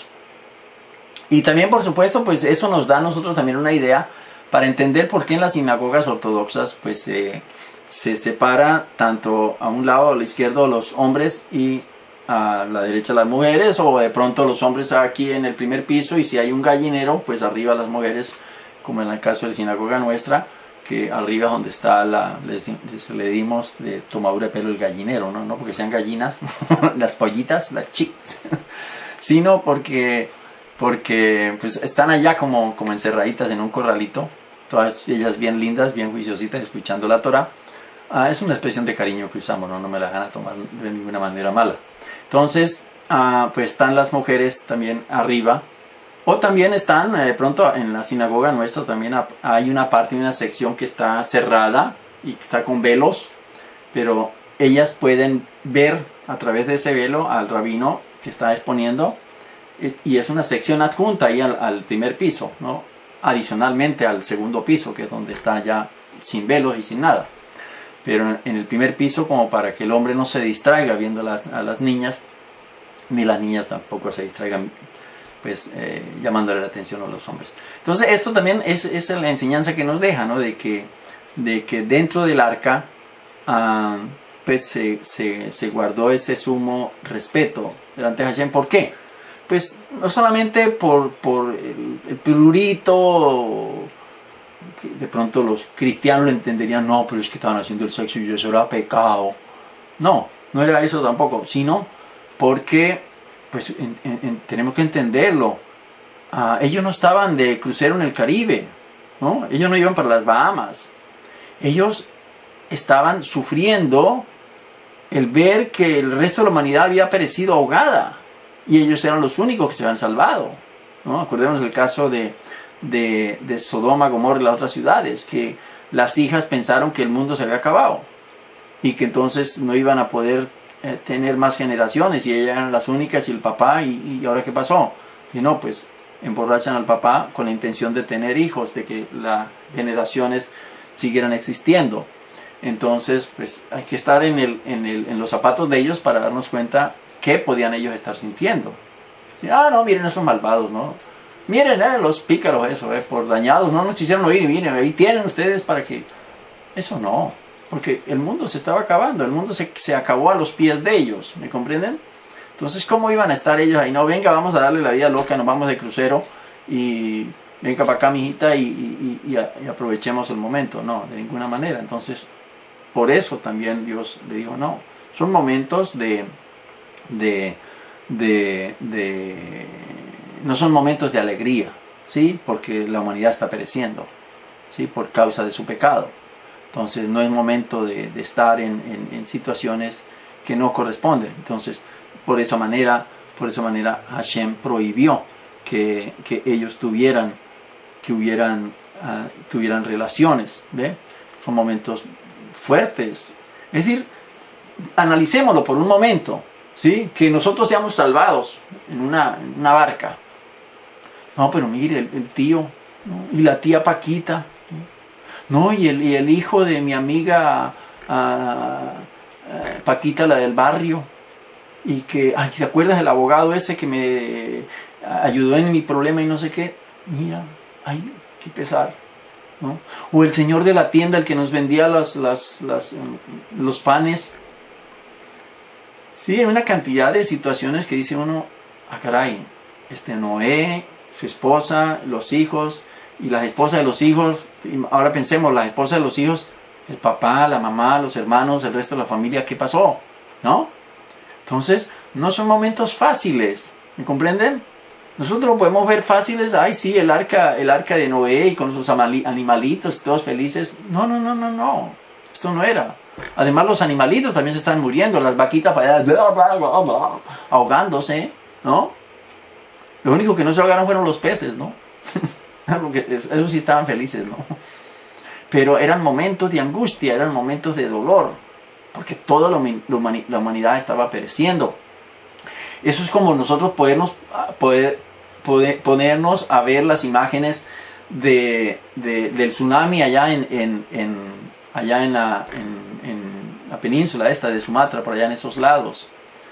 Y también, por supuesto, pues eso nos da a nosotros también una idea para entender por qué en las sinagogas ortodoxas pues se separa tanto a un lado, a la izquierda, los hombres y a la derecha las mujeres, o de pronto los hombres aquí en el primer piso, y si hay un gallinero, pues arriba las mujeres, como en el caso de la sinagoga nuestra, que arriba donde está le dimos de tomadura de pelo el gallinero, no porque sean gallinas, las pollitas, las chicks, sino porque pues están allá como encerraditas en un corralito, todas ellas bien lindas, bien juiciositas, escuchando la Torah. Es una expresión de cariño que usamos, no me la van a tomar de ninguna manera mala. Entonces, pues están las mujeres también arriba, o también están, de pronto en la sinagoga nuestra también hay una parte, una sección que está cerrada y que está con velos, pero ellas pueden ver a través de ese velo al rabino que está exponiendo, y es una sección adjunta ahí al primer piso, ¿no? Adicionalmente al segundo piso, que es donde está ya sin velos y sin nada. Pero en el primer piso, como para que el hombre no se distraiga viendo a las niñas, ni las niñas tampoco se distraigan, pues llamándole la atención a los hombres. Entonces esto también es la enseñanza que nos deja, ¿no? De que dentro del arca pues se guardó ese sumo respeto delante de Hashem. ¿Por qué? Pues no solamente por el prurito, que de pronto los cristianos lo entenderían, no, pero es que estaban haciendo el sexo y eso era pecado. No era eso tampoco, sino porque pues tenemos que entenderlo. Ellos no estaban de crucero en el Caribe, ¿no? Ellos no iban para las Bahamas. Ellos estaban sufriendo el ver que el resto de la humanidad había perecido ahogada, y ellos eran los únicos que se habían salvado, ¿no? Acordémonos del caso de Sodoma, Gomorra y las otras ciudades, que las hijas pensaron que el mundo se había acabado y que entonces no iban a poder tener más generaciones, y ellas eran las únicas, y el papá, y ahora ¿qué pasó? Y no, pues emborrachan al papá con la intención de tener hijos, de que las generaciones siguieran existiendo. Entonces pues hay que estar en los zapatos de ellos para darnos cuenta qué podían ellos estar sintiendo. No, miren esos malvados, ¿no? Miren, los pícaros, eso, por dañados, no nos quisieron oír, y miren, ahí tienen ustedes para que... Eso no, porque el mundo se estaba acabando, el mundo se acabó a los pies de ellos, ¿me comprenden? Entonces, ¿cómo iban a estar ellos ahí? No, venga, vamos a darle la vida loca, nos vamos de crucero, y venga para acá, mijita, y aprovechemos el momento. No, de ninguna manera. Entonces, por eso también Dios le dijo, no, son momentos no son momentos de alegría, ¿sí? Porque la humanidad está pereciendo, ¿sí? Por causa de su pecado. Entonces no es momento de estar en situaciones que no corresponden. Entonces por esa manera Hashem prohibió que ellos tuvieran relaciones, ¿ve? Son momentos fuertes. Es decir, analicémoslo por un momento, ¿sí? Que nosotros seamos salvados en una barca. No, pero mire, el tío, ¿no? Y la tía Paquita, ¿no? Y el hijo de mi amiga Paquita, la del barrio, y que, ay, ¿te acuerdas del abogado ese que me ayudó en mi problema y no sé qué? Mira, ay, qué pesar. ¿no? O el señor de la tienda, el que nos vendía los panes. Sí, hay una cantidad de situaciones que dice uno, ah caray, Noé, su esposa, los hijos, y las esposas de los hijos, y ahora pensemos, las esposas de los hijos, el papá, la mamá, los hermanos, el resto de la familia, ¿qué pasó? ¿No? Entonces, no son momentos fáciles, ¿me comprenden? Nosotros lo podemos ver fáciles, ay sí, el arca de Noé y con sus animalitos, todos felices. No, no, no, no, no, esto no era. Además los animalitos también se están muriendo, las vaquitas ahogándose, ¿no? Lo único que no se ahogaron fueron los peces, ¿no? Porque esos sí estaban felices, ¿no? Pero eran momentos de angustia, eran momentos de dolor, porque toda la humanidad estaba pereciendo. Eso es como nosotros ponernos a ver las imágenes del tsunami allá en la península esta de Sumatra, por allá en esos lados.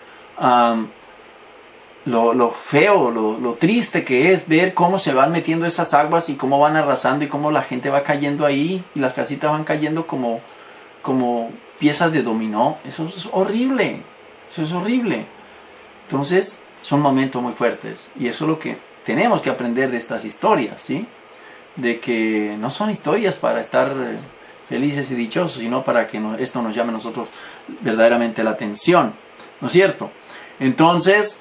Lo feo, lo triste que es ver cómo se van metiendo esas aguas y cómo van arrasando y cómo la gente va cayendo ahí y las casitas van cayendo como piezas de dominó. Eso es horrible, eso es horrible. Entonces son momentos muy fuertes y eso es lo que tenemos que aprender de estas historias, ¿sí? De que no son historias para estar felices y dichosos, sino para que esto nos llame a nosotros verdaderamente la atención, ¿no es cierto? Entonces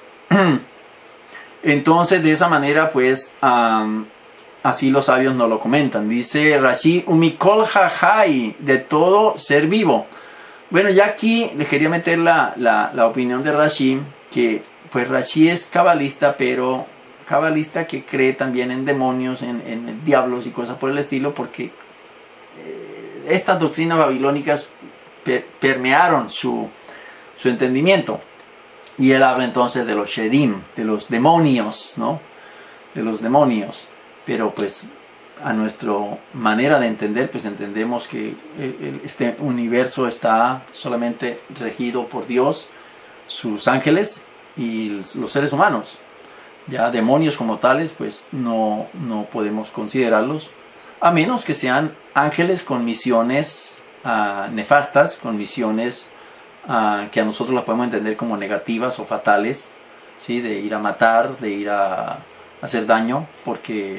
de esa manera, pues, así los sabios nos lo comentan. Dice Rashi, umikol jajai, de todo ser vivo. Bueno, ya aquí les quería meter la opinión de Rashi, que pues Rashi es cabalista, pero cabalista que cree también en demonios, en diablos y cosas por el estilo, porque estas doctrinas babilónicas permearon su entendimiento. Y él habla entonces de los shedim, de los demonios, ¿no? De los demonios. Pero pues a nuestra manera de entender, pues entendemos que este universo está solamente regido por Dios, sus ángeles y los seres humanos. Ya demonios como tales, pues no podemos considerarlos, a menos que sean ángeles con misiones nefastas, con misiones que a nosotros las podemos entender como negativas o fatales, ¿sí? De ir a matar, de ir a hacer daño, porque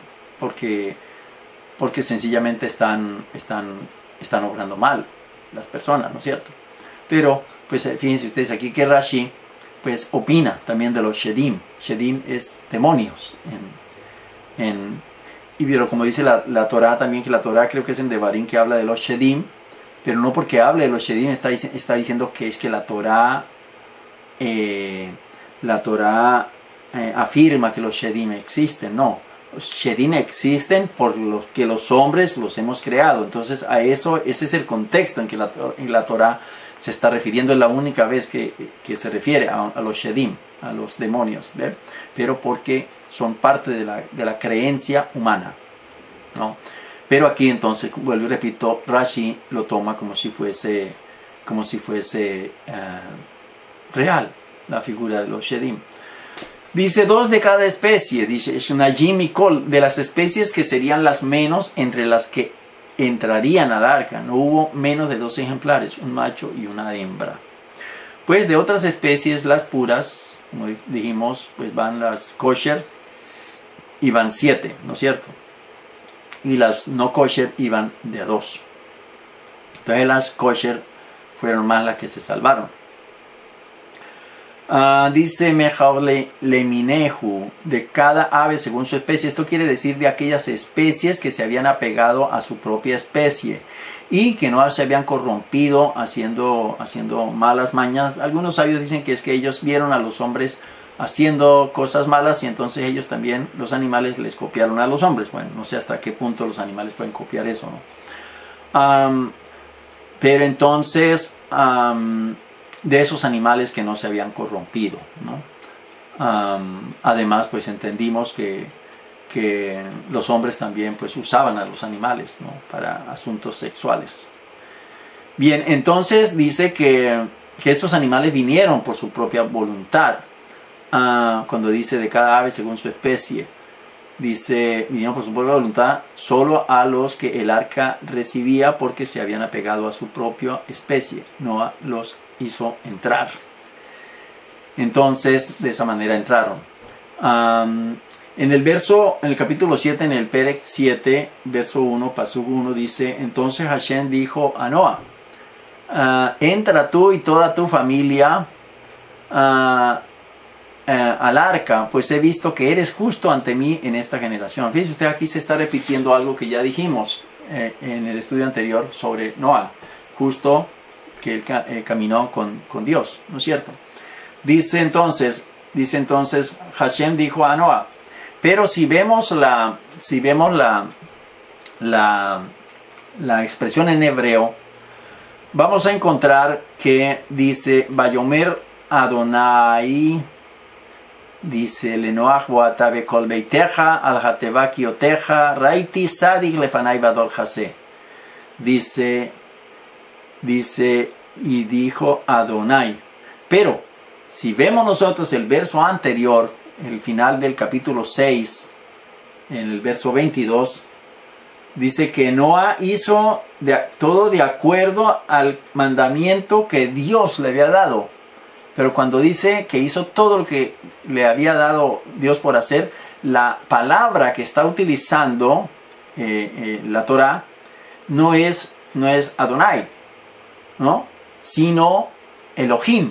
sencillamente están obrando mal las personas, ¿no es cierto? Pero pues fíjense ustedes aquí que Rashi pues opina también de los shedim. Shedim es demonios y pero como dice la Torah también, que la Torah creo que es en Devarim que habla de los shedim, pero no porque hable de los shedim está diciendo que es que la Torah afirma que los shedim existen. No, los shedim existen por los que los hombres los hemos creado. Entonces ese es el contexto en que la Torah se está refiriendo. Es la única vez que se refiere a los shedim, a los demonios, ¿ver? Pero porque son parte de la creencia humana, ¿no? Pero aquí entonces, vuelvo y repito, Rashi lo toma como si fuese real, la figura de los shedim. Dice 2 de cada especie, dice Shnajim y Kol, de las especies que serían las menos entre las que entrarían al arca. No hubo menos de 2 ejemplares, un macho y una hembra. Pues de otras especies, las puras, como dijimos, pues van las kosher y van 7, ¿no es cierto? Y las no kosher iban de a 2. Entonces las kosher fueron más las que se salvaron. Dice Mejable Leminehu, de cada ave según su especie. Esto quiere decir de aquellas especies que se habían apegado a su propia especie y que no se habían corrompido haciendo malas mañas. Algunos sabios dicen que es que ellos vieron a los hombres haciendo cosas malas y entonces ellos también, los animales, les copiaron a los hombres. Bueno, no sé hasta qué punto los animales pueden copiar eso, ¿no? Pero entonces, de esos animales que no se habían corrompido, ¿no? Además, pues entendimos que los hombres también pues usaban a los animales, ¿no? Para asuntos sexuales. Bien, entonces dice que estos animales vinieron por su propia voluntad. Cuando dice de cada ave según su especie, vinieron por su propia voluntad, solo a los que el arca recibía porque se habían apegado a su propia especie. Noah los hizo entrar. Entonces, de esa manera entraron. En el capítulo 7, en el Perec 7, verso 1, pasuk 1, dice: entonces Hashem dijo a Noah: entra tú y toda tu familia al arca, pues he visto que eres justo ante mí en esta generación. Fíjese usted, aquí se está repitiendo algo que ya dijimos en el estudio anterior sobre Noah, justo que él caminó con Dios, ¿no es cierto? Dice entonces Hashem dijo a Noah, pero si vemos la expresión en hebreo, vamos a encontrar que dice Vayomer Adonai, dice Lenoach Boata Bekol Beiteja al Hateva Kioteja Raiti Sadik Lefanai Badol Hase. Dice y dijo Adonai. Pero si vemos nosotros el verso anterior, el final del capítulo 6, en el verso 22, dice que Noah hizo todo de acuerdo al mandamiento que Dios le había dado. Pero cuando dice que hizo todo lo que le había dado Dios por hacer, la palabra que está utilizando la Torah no es Adonai, ¿no? Sino Elohim.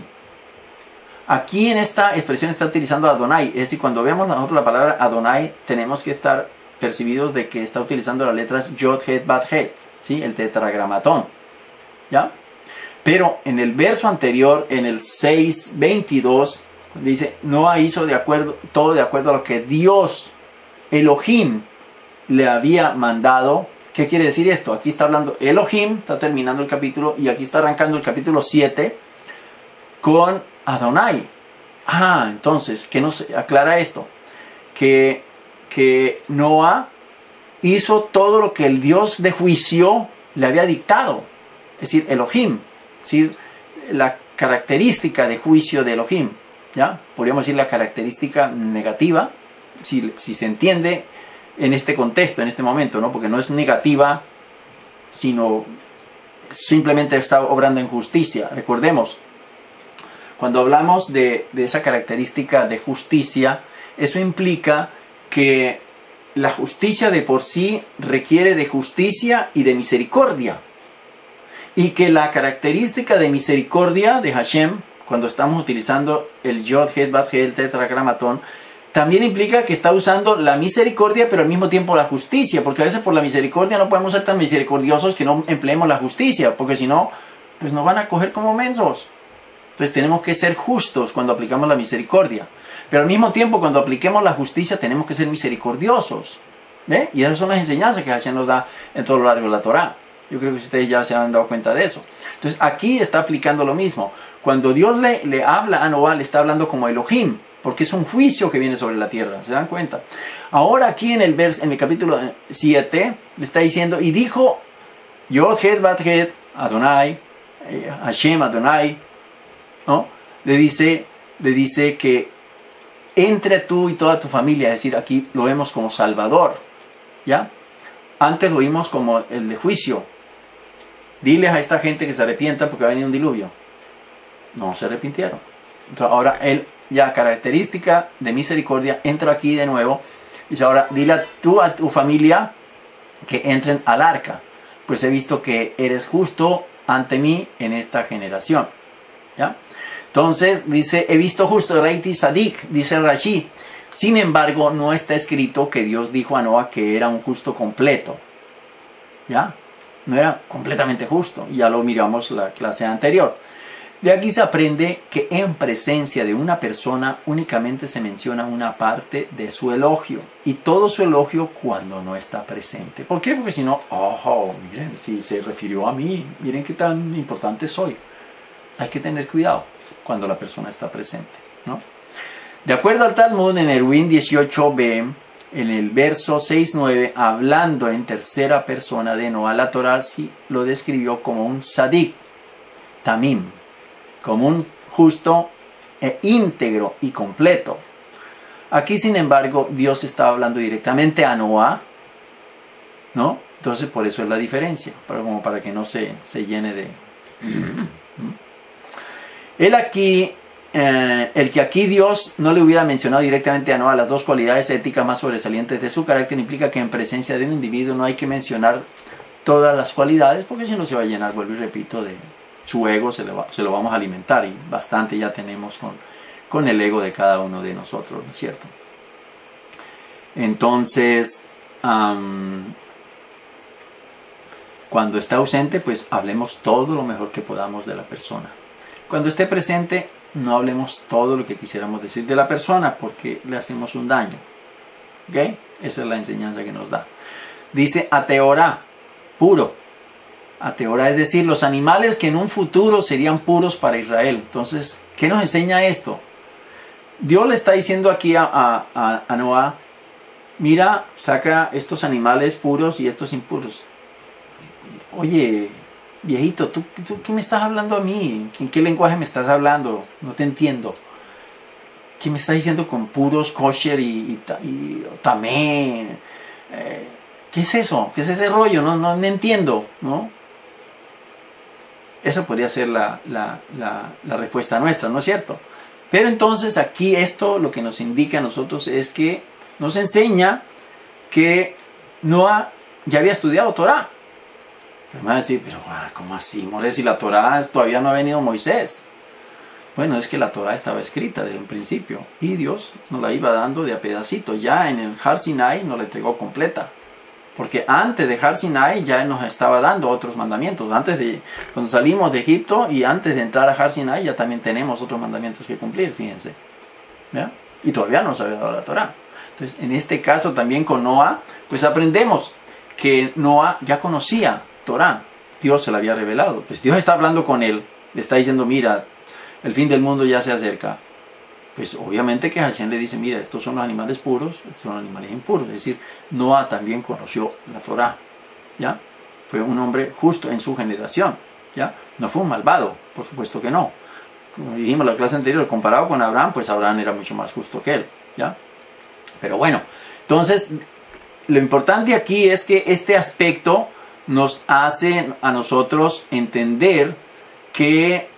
Aquí en esta expresión está utilizando Adonai. Es decir, cuando vemos nosotros la palabra Adonai, tenemos que estar percibidos de que está utilizando las letras Yod, Het, Bat, Het, ¿sí? El tetragramatón, ¿ya? Pero en el verso anterior, en el 6:22, dice: Noah hizo todo de acuerdo a lo que Dios, Elohim, le había mandado. ¿Qué quiere decir esto? Aquí está hablando Elohim, está terminando el capítulo, y aquí está arrancando el capítulo 7 con Adonai. Entonces, ¿qué nos aclara esto? Que Noah hizo todo lo que el Dios de juicio le había dictado. Es decir, Elohim. Es decir, la característica de juicio de Elohim, ¿ya? Podríamos decir la característica negativa, si se entiende en este contexto, en este momento, ¿no? Porque no es negativa, sino simplemente está obrando en justicia. Recordemos, cuando hablamos de esa característica de justicia, eso implica que la justicia de por sí requiere de justicia y de misericordia. Y que la característica de misericordia de Hashem, cuando estamos utilizando el Yod, Het, Bat, Het, el tetragramatón, también implica que está usando la misericordia, pero al mismo tiempo la justicia. Porque a veces por la misericordia no podemos ser tan misericordiosos que no empleemos la justicia. Porque si no, pues nos van a coger como mensos. Entonces tenemos que ser justos cuando aplicamos la misericordia. Pero al mismo tiempo, cuando apliquemos la justicia, tenemos que ser misericordiosos. ¿Ve? Y esas son las enseñanzas que Hashem nos da en todo lo largo de la Torah. Yo creo que ustedes ya se han dado cuenta de eso. Entonces aquí está aplicando lo mismo. Cuando Dios le habla a Noah, le está hablando como Elohim, porque es un juicio que viene sobre la tierra. ¿Se dan cuenta? Ahora aquí en el capítulo 7, le está diciendo, y dijo Yod, Het, Bat, Het, Adonai, Hashem, Adonai, ¿no? Le dice que entre tú y toda tu familia. Es decir, aquí lo vemos como Salvador, ¿ya? Antes lo vimos como el de juicio. Diles a esta gente que se arrepienta porque va a venir un diluvio. No se arrepintieron. Entonces ahora él, ya característica de misericordia, entra aquí de nuevo. Y dice: ahora dile a tu familia que entren al arca, pues he visto que eres justo ante mí en esta generación, ¿ya? Entonces dice: he visto justo, Reiti Sadik, dice Rashi. Sin embargo, no está escrito que Dios dijo a Noah que era un justo completo, ¿ya? No era completamente justo. Ya lo miramos la clase anterior. De aquí se aprende que en presencia de una persona únicamente se menciona una parte de su elogio. Y todo su elogio cuando no está presente. ¿Por qué? Porque si no, miren, si se refirió a mí, miren qué tan importante soy. Hay que tener cuidado cuando la persona está presente, ¿no? De acuerdo al Talmud, en Eruvin 18b, en el verso 6-9, hablando en tercera persona de Noah, la Torah sí lo describió como un sadik, tamim, como un justo e íntegro y completo. Aquí, sin embargo, Dios estaba hablando directamente a Noah, ¿no? Entonces, por eso es la diferencia, como para que no se llene de... El que aquí Dios no le hubiera mencionado directamente a Noah las dos cualidades éticas más sobresalientes de su carácter implica que en presencia de un individuo no hay que mencionar todas las cualidades, porque si no se va a llenar, vuelvo y repito, de su ego, se lo vamos a alimentar, y bastante ya tenemos con el ego de cada uno de nosotros, ¿no es cierto? Entonces, cuando está ausente, pues hablemos todo lo mejor que podamos de la persona. Cuando esté presente, no hablemos todo lo que quisiéramos decir de la persona, porque le hacemos un daño. ¿Ok? Esa es la enseñanza que nos da. Dice ateorá, puro. Ateorá, es decir, los animales que en un futuro serían puros para Israel. Entonces, ¿qué nos enseña esto? Dios le está diciendo aquí a Noah, mira, saca estos animales puros y estos impuros. Oye, viejito, ¿tú qué me estás hablando a mí? ¿En qué lenguaje me estás hablando? No te entiendo. ¿Qué me estás diciendo con puros, kosher y tamé? ¿Qué es eso? ¿Qué es ese rollo? No entiendo, ¿no? Esa podría ser la respuesta nuestra, ¿no es cierto? Pero entonces aquí esto lo que nos indica a nosotros es que nos enseña que Noah ya había estudiado Torah. Pero me van a decir, pero ¿cómo así, more? Si la Torah todavía no ha venido Moisés. Bueno, es que la Torah estaba escrita desde un principio y Dios nos la iba dando de a pedacitos. Ya en el Har Sinai nos la entregó completa. Porque antes de Har Sinai ya nos estaba dando otros mandamientos. Cuando salimos de Egipto y antes de entrar a Har Sinai ya también tenemos otros mandamientos que cumplir, fíjense. ¿Ya? Y todavía no nos había dado la Torah. Entonces, en este caso también con Noah, pues aprendemos que Noah ya conocía Torah. Dios se la había revelado. Pues Dios está hablando con él. Le está diciendo, mira, el fin del mundo ya se acerca. Pues obviamente que Hashem le dice, mira, estos son los animales puros, estos son los animales impuros. Es decir, Noah también conoció la Torah, ¿ya? Fue un hombre justo en su generación, ¿ya? No fue un malvado, por supuesto que no. Como dijimos en la clase anterior, comparado con Abraham, pues Abraham era mucho más justo que él, ¿ya? Pero bueno, entonces, lo importante aquí es que este aspecto nos hace a nosotros entender que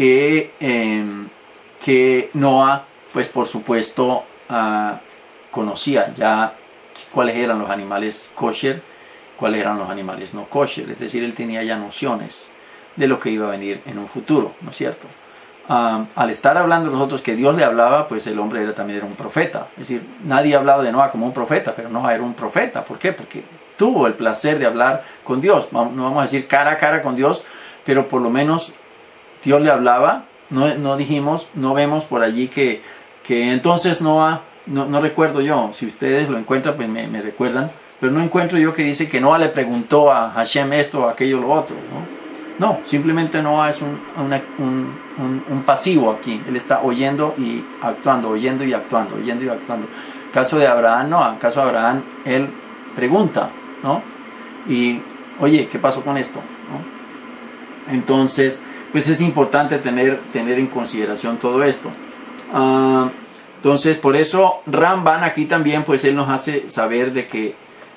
Noah, pues por supuesto, conocía ya cuáles eran los animales kosher, cuáles eran los animales no kosher. Es decir, él tenía ya nociones de lo que iba a venir en un futuro, ¿no es cierto? Al estar hablando nosotros que Dios le hablaba, pues el hombre también era un profeta. Es decir, nadie ha hablado de Noah como un profeta, pero Noah era un profeta. ¿Por qué? Porque tuvo el placer de hablar con Dios. No vamos a decir cara a cara con Dios, pero por lo menos Dios le hablaba. No dijimos, no vemos por allí que entonces Noah, no recuerdo yo, si ustedes lo encuentran pues me recuerdan, pero no encuentro yo que dice que Noah le preguntó a Hashem esto, aquello, lo otro, no, simplemente Noah es un pasivo aquí, él está oyendo y actuando, oyendo y actuando, oyendo y actuando. Caso de Abraham, no, en caso de Abraham, él pregunta, ¿no? Y, oye, ¿qué pasó con esto? ¿No? Entonces, pues es importante tener en consideración todo esto. Entonces, por eso Ramban aquí también, pues él nos hace saber de que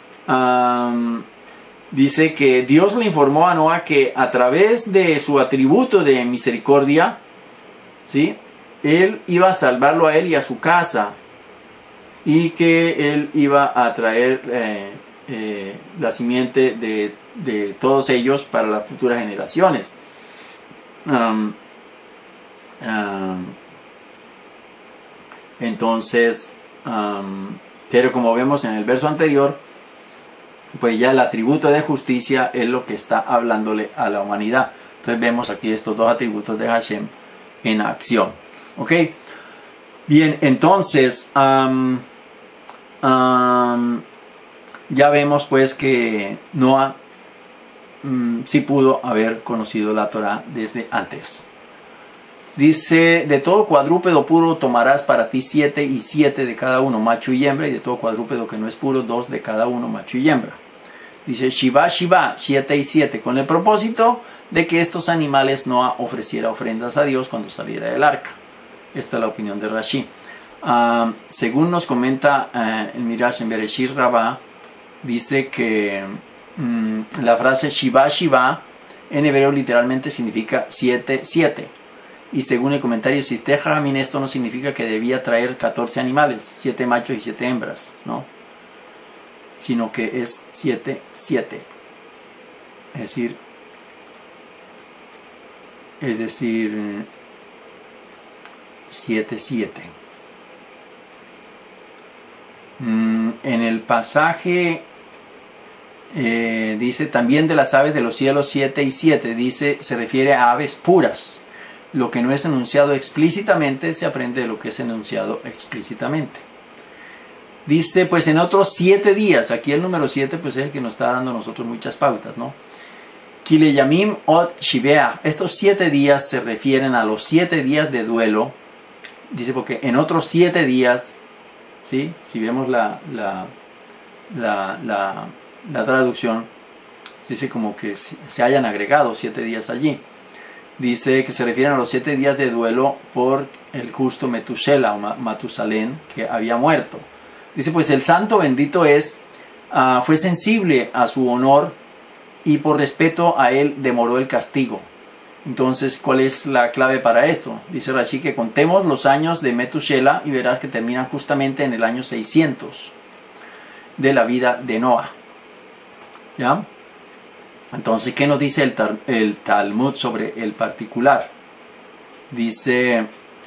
dice que Dios le informó a Noah que a través de su atributo de misericordia, ¿sí?, él iba a salvarlo a él y a su casa, y que él iba a traer la simiente de todos ellos para las futuras generaciones. Entonces, pero como vemos en el verso anterior, pues ya el atributo de justicia es lo que está hablándole a la humanidad. Entonces vemos aquí estos dos atributos de Hashem en acción. ¿Ok? Bien, entonces ya vemos pues que Noah sí pudo haber conocido la Torah desde antes. Dice, de todo cuadrúpedo puro tomarás para ti 7 y 7 de cada uno, macho y hembra, y de todo cuadrúpedo que no es puro, 2 de cada uno, macho y hembra. Dice, Shiva, 7 y 7, con el propósito de que estos animales Noah ofreciera ofrendas a Dios cuando saliera del arca. Esta es la opinión de Rashi. Según nos comenta el Midrash en Bereshit Rabbah, dice que la frase Shiva Shiva en hebreo literalmente significa 7, 7. Y según el comentario Siftei Jajamim, esto no significa que debía traer 14 animales, 7 machos y 7 hembras, ¿no? Sino que es 7, 7. Es decir, 7, 7. En el pasaje dice también de las aves de los cielos 7 y 7, dice, se refiere a aves puras. Lo que no es enunciado explícitamente se aprende de lo que es enunciado explícitamente. Dice, pues en otros 7 días, aquí el número 7 pues es el que nos está dando a nosotros muchas pautas, ¿no? Kileyamim od Shivea. Estos 7 días se refieren a los 7 días de duelo. Dice porque en otros 7 días, ¿sí? Si vemos la traducción, dice como que se hayan agregado 7 días allí. Dice que se refieren a los 7 días de duelo por el justo Metusela o Matusalén que había muerto. Dice pues el santo bendito fue sensible a su honor y por respeto a él demoró el castigo. Entonces, ¿cuál es la clave para esto? Dice Rashi que contemos los años de Metusela y verás que terminan justamente en el año 600 de la vida de Noah. ¿Ya? Entonces, ¿qué nos dice el Talmud sobre el particular? Dice,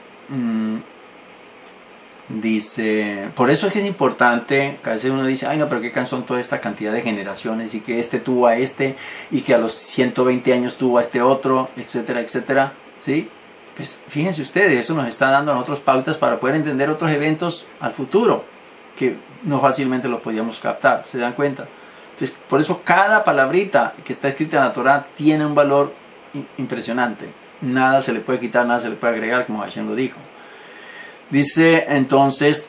por eso es que es importante, que a veces uno dice, ay no, pero qué canción toda esta cantidad de generaciones, y que este tuvo a este, y que a los 120 años tuvo a este otro, etcétera, etcétera, ¿sí? Pues fíjense ustedes, eso nos está dando a nosotros pautas para poder entender otros eventos al futuro, que no fácilmente los podíamos captar, ¿se dan cuenta? Entonces, por eso cada palabrita que está escrita en la Torah tiene un valor impresionante. Nada se le puede quitar, nada se le puede agregar, como Hashem lo dijo. Dice entonces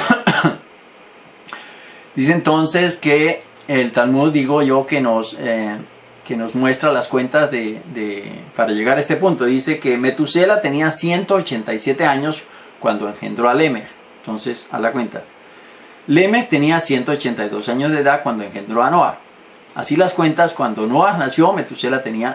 que el Talmud, digo yo, que nos muestra las cuentas para llegar a este punto. Dice que Metusela tenía 187 años cuando engendró a Lemech. Entonces, a la cuenta. Lemech tenía 182 años de edad cuando engendró a Noah. Así las cuentas, cuando Noah nació, Metusela tenía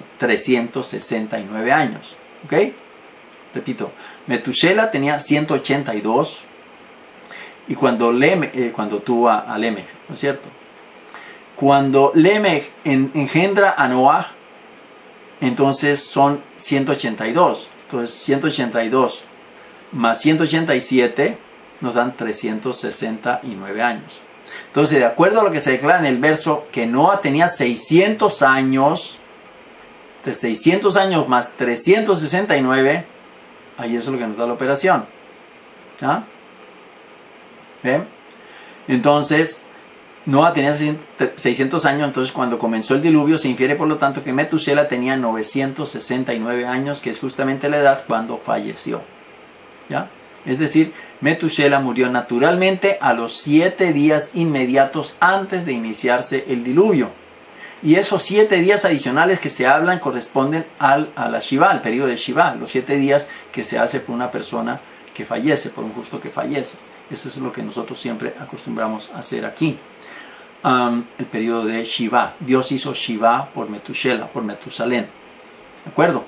369 años. ¿Ok? Repito, Metusela tenía 182 y cuando tuvo a Lemech, ¿no es cierto? Cuando Lemech engendra a Noah, entonces son 182. Entonces 182 más 187 nos dan 369 años. Entonces, de acuerdo a lo que se declara en el verso, que Noah tenía 600 años, de 600 años más 369, ahí eso es lo que nos da la operación. ¿Ah? ¿Ven? Entonces, Noah tenía 600 años, entonces cuando comenzó el diluvio se infiere por lo tanto que Metusela tenía 969 años, que es justamente la edad cuando falleció. ¿Ya? Es decir, Metusela murió naturalmente a los 7 días inmediatos antes de iniciarse el diluvio. Y esos 7 días adicionales que se hablan corresponden a la Shiva, al periodo de Shiva, los 7 días que se hace por una persona que fallece, por un justo que fallece. Eso es lo que nosotros siempre acostumbramos a hacer aquí. El periodo de Shiva. Dios hizo Shiva por Metusela, por Metusalén. ¿De acuerdo?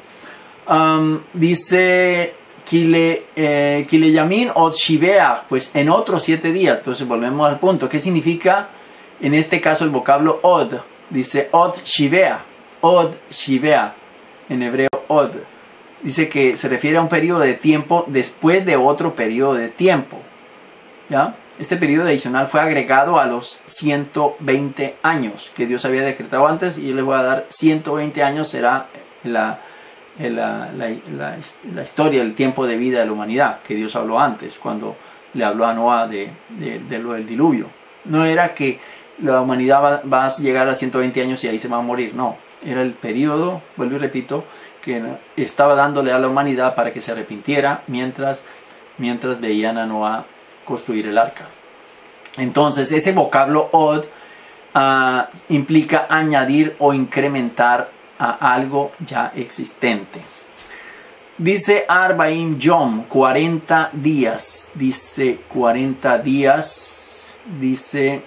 Dice Kileyamim od Shivea, pues en otros 7 días. Entonces volvemos al punto. ¿Qué significa en este caso el vocablo od? Dice od Shivea, en hebreo od. Dice que se refiere a un periodo de tiempo después de otro periodo de tiempo. ¿Ya? Este periodo adicional fue agregado a los 120 años que Dios había decretado antes, y yo les voy a dar 120 años, será la historia, el tiempo de vida de la humanidad que Dios habló antes, cuando le habló a Noah de lo del diluvio. No era que la humanidad va a llegar a 120 años y ahí se va a morir, no. Era el periodo, vuelvo y repito, que estaba dándole a la humanidad para que se arrepintiera mientras veían a Noah construir el arca. Entonces ese vocablo od implica añadir o incrementar a algo ya existente. Dice Arbaim Yom, 40 días. Dice 40 días. Dice,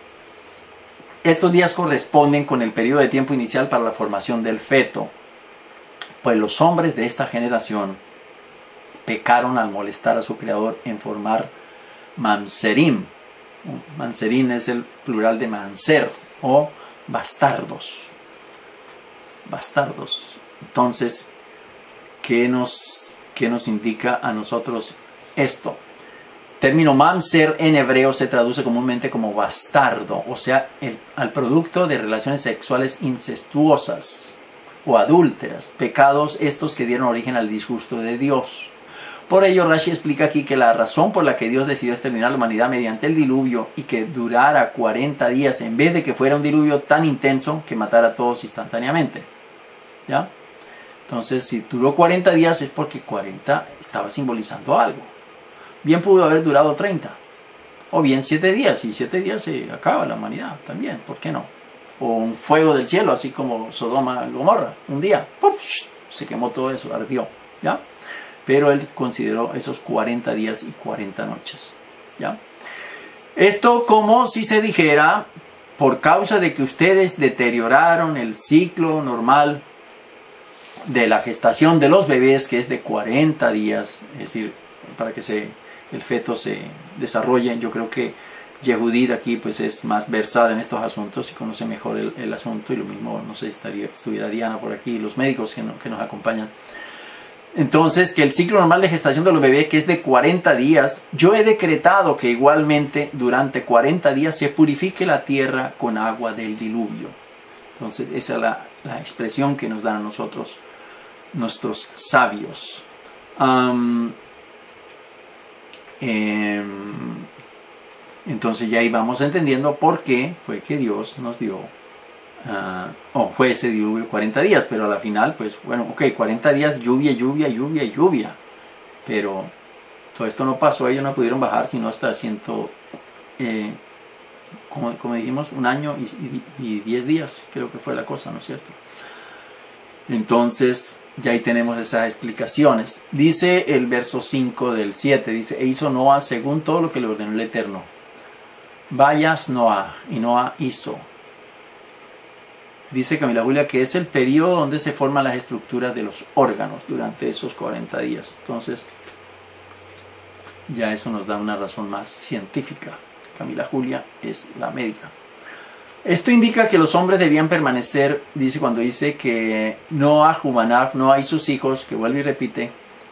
estos días corresponden con el periodo de tiempo inicial para la formación del feto. Pues los hombres de esta generación pecaron al molestar a su creador en formar mamzerim. Mamzerim es el plural de manser o bastardos. Bastardos. Entonces, ¿qué nos indica a nosotros esto? El término mamzer en hebreo se traduce comúnmente como bastardo, o sea, al producto de relaciones sexuales incestuosas o adúlteras, pecados estos que dieron origen al disgusto de Dios. Por ello, Rashi explica aquí que la razón por la que Dios decidió exterminar la humanidad mediante el diluvio y que durara 40 días en vez de que fuera un diluvio tan intenso que matara a todos instantáneamente. ¿Ya? Entonces, si duró 40 días es porque 40 estaba simbolizando algo. Bien pudo haber durado 30. O bien 7 días, y 7 días se acaba la humanidad también, ¿por qué no? O un fuego del cielo, así como Sodoma y Gomorra, un día, ¡puf!, se quemó todo eso, ardió, ¿ya? Pero él consideró esos 40 días y 40 noches, ¿ya? Esto como si se dijera, por causa de que ustedes deterioraron el ciclo normal de la gestación de los bebés, que es de 40 días, es decir, para que el feto se desarrolle. Yo creo que Yehudit aquí pues es más versada en estos asuntos y conoce mejor el asunto, y lo mismo, no sé, estuviera Diana por aquí, los médicos que nos acompañan. Entonces, que el ciclo normal de gestación de los bebés, que es de 40 días, yo he decretado que igualmente durante 40 días se purifique la tierra con agua del diluvio. Entonces, esa es la expresión que nos dan a nosotros nuestros sabios. Entonces ya íbamos entendiendo por qué fue que Dios nos dio, fue ese diluvio 40 días, pero a la final, pues bueno, ok, 40 días, lluvia, pero todo esto no pasó, ellos no pudieron bajar sino hasta como dijimos, un año y 10 días, creo que fue la cosa, ¿no es cierto? Entonces, ya ahí tenemos esas explicaciones. Dice el verso 5 del 7, dice, e hizo Noah según todo lo que le ordenó el Eterno. Vayas Noah, y Noah hizo. Dice Camila Julia que es el periodo donde se forman las estructuras de los órganos durante esos 40 días. Entonces, ya eso nos da una razón más científica. Camila Julia es la médica. Esto indica que los hombres debían permanecer, dice cuando dice que Noah, Jubanav, Noah y sus hijos, que vuelve y repite,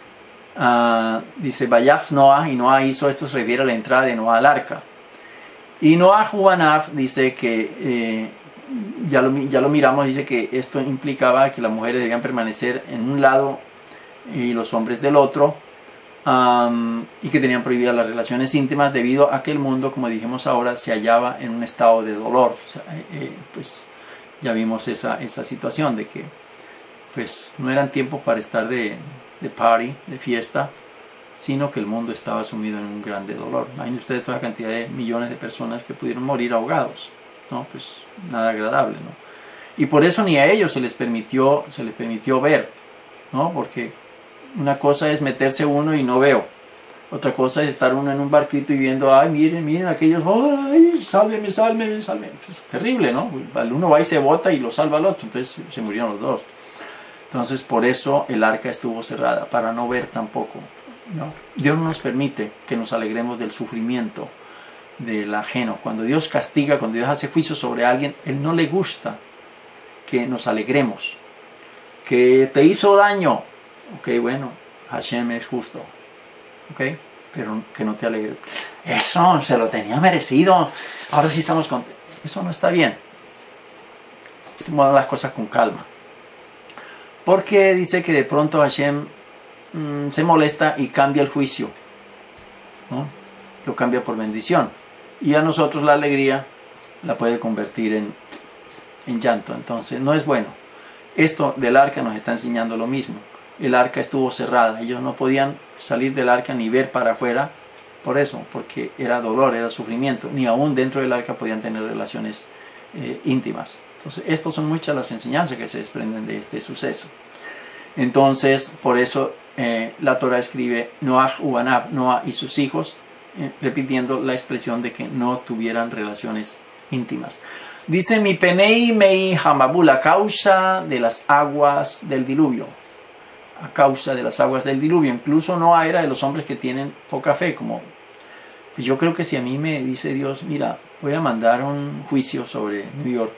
dice Vayaz Noah, y Noah hizo, esto se refiere a la entrada de Noah al arca. Y Noah Jubanav dice que, ya lo miramos, dice que esto implicaba que las mujeres debían permanecer en un lado y los hombres del otro, y que tenían prohibidas las relaciones íntimas debido a que el mundo, como dijimos ahora, se hallaba en un estado de dolor. O sea, pues ya vimos esa situación de que pues no eran tiempos para estar de party, de fiesta, sino que el mundo estaba sumido en un grande dolor. Imaginen ustedes toda la cantidad de millones de personas que pudieron morir ahogados, ¿no? Pues nada agradable, ¿no? Y por eso ni a ellos se les permitió ver, ¿no? Porque una cosa es meterse uno y no veo. Otra cosa es estar uno en un barquito y viendo, ay, miren aquellos, ay, sálveme. Es terrible, ¿no? El uno va y se bota y lo salva al otro, entonces se murieron los dos. Entonces, por eso el arca estuvo cerrada, para no ver tampoco, ¿no? Dios no nos permite que nos alegremos del sufrimiento del ajeno. Cuando Dios castiga, cuando Dios hace juicio sobre alguien, Él no le gusta que nos alegremos. Que te hizo daño, ok, bueno, Hashem es justo, ok, pero que no te alegres. Eso se lo tenía merecido, ahora sí estamos contentos. Eso no está bien. Tomar las cosas con calma. Porque dice que de pronto Hashem se molesta y cambia el juicio, ¿no? Lo cambia por bendición. Y a nosotros la alegría la puede convertir en llanto. Entonces no es bueno. Esto del arca nos está enseñando lo mismo. El arca estuvo cerrada, ellos no podían salir del arca ni ver para afuera, por eso, porque era dolor, era sufrimiento, ni aún dentro del arca podían tener relaciones íntimas. Entonces, estas son muchas las enseñanzas que se desprenden de este suceso. Entonces, por eso la Torah escribe Noah ubanav, Noah y sus hijos, repitiendo la expresión de que no tuvieran relaciones íntimas. Dice mi penei mei hamabul, a causa de las aguas del diluvio. A causa de las aguas del diluvio. Incluso Noah era de los hombres que tienen poca fe. Como pues yo creo que si a mí me dice Dios, mira, voy a mandar un juicio sobre New York,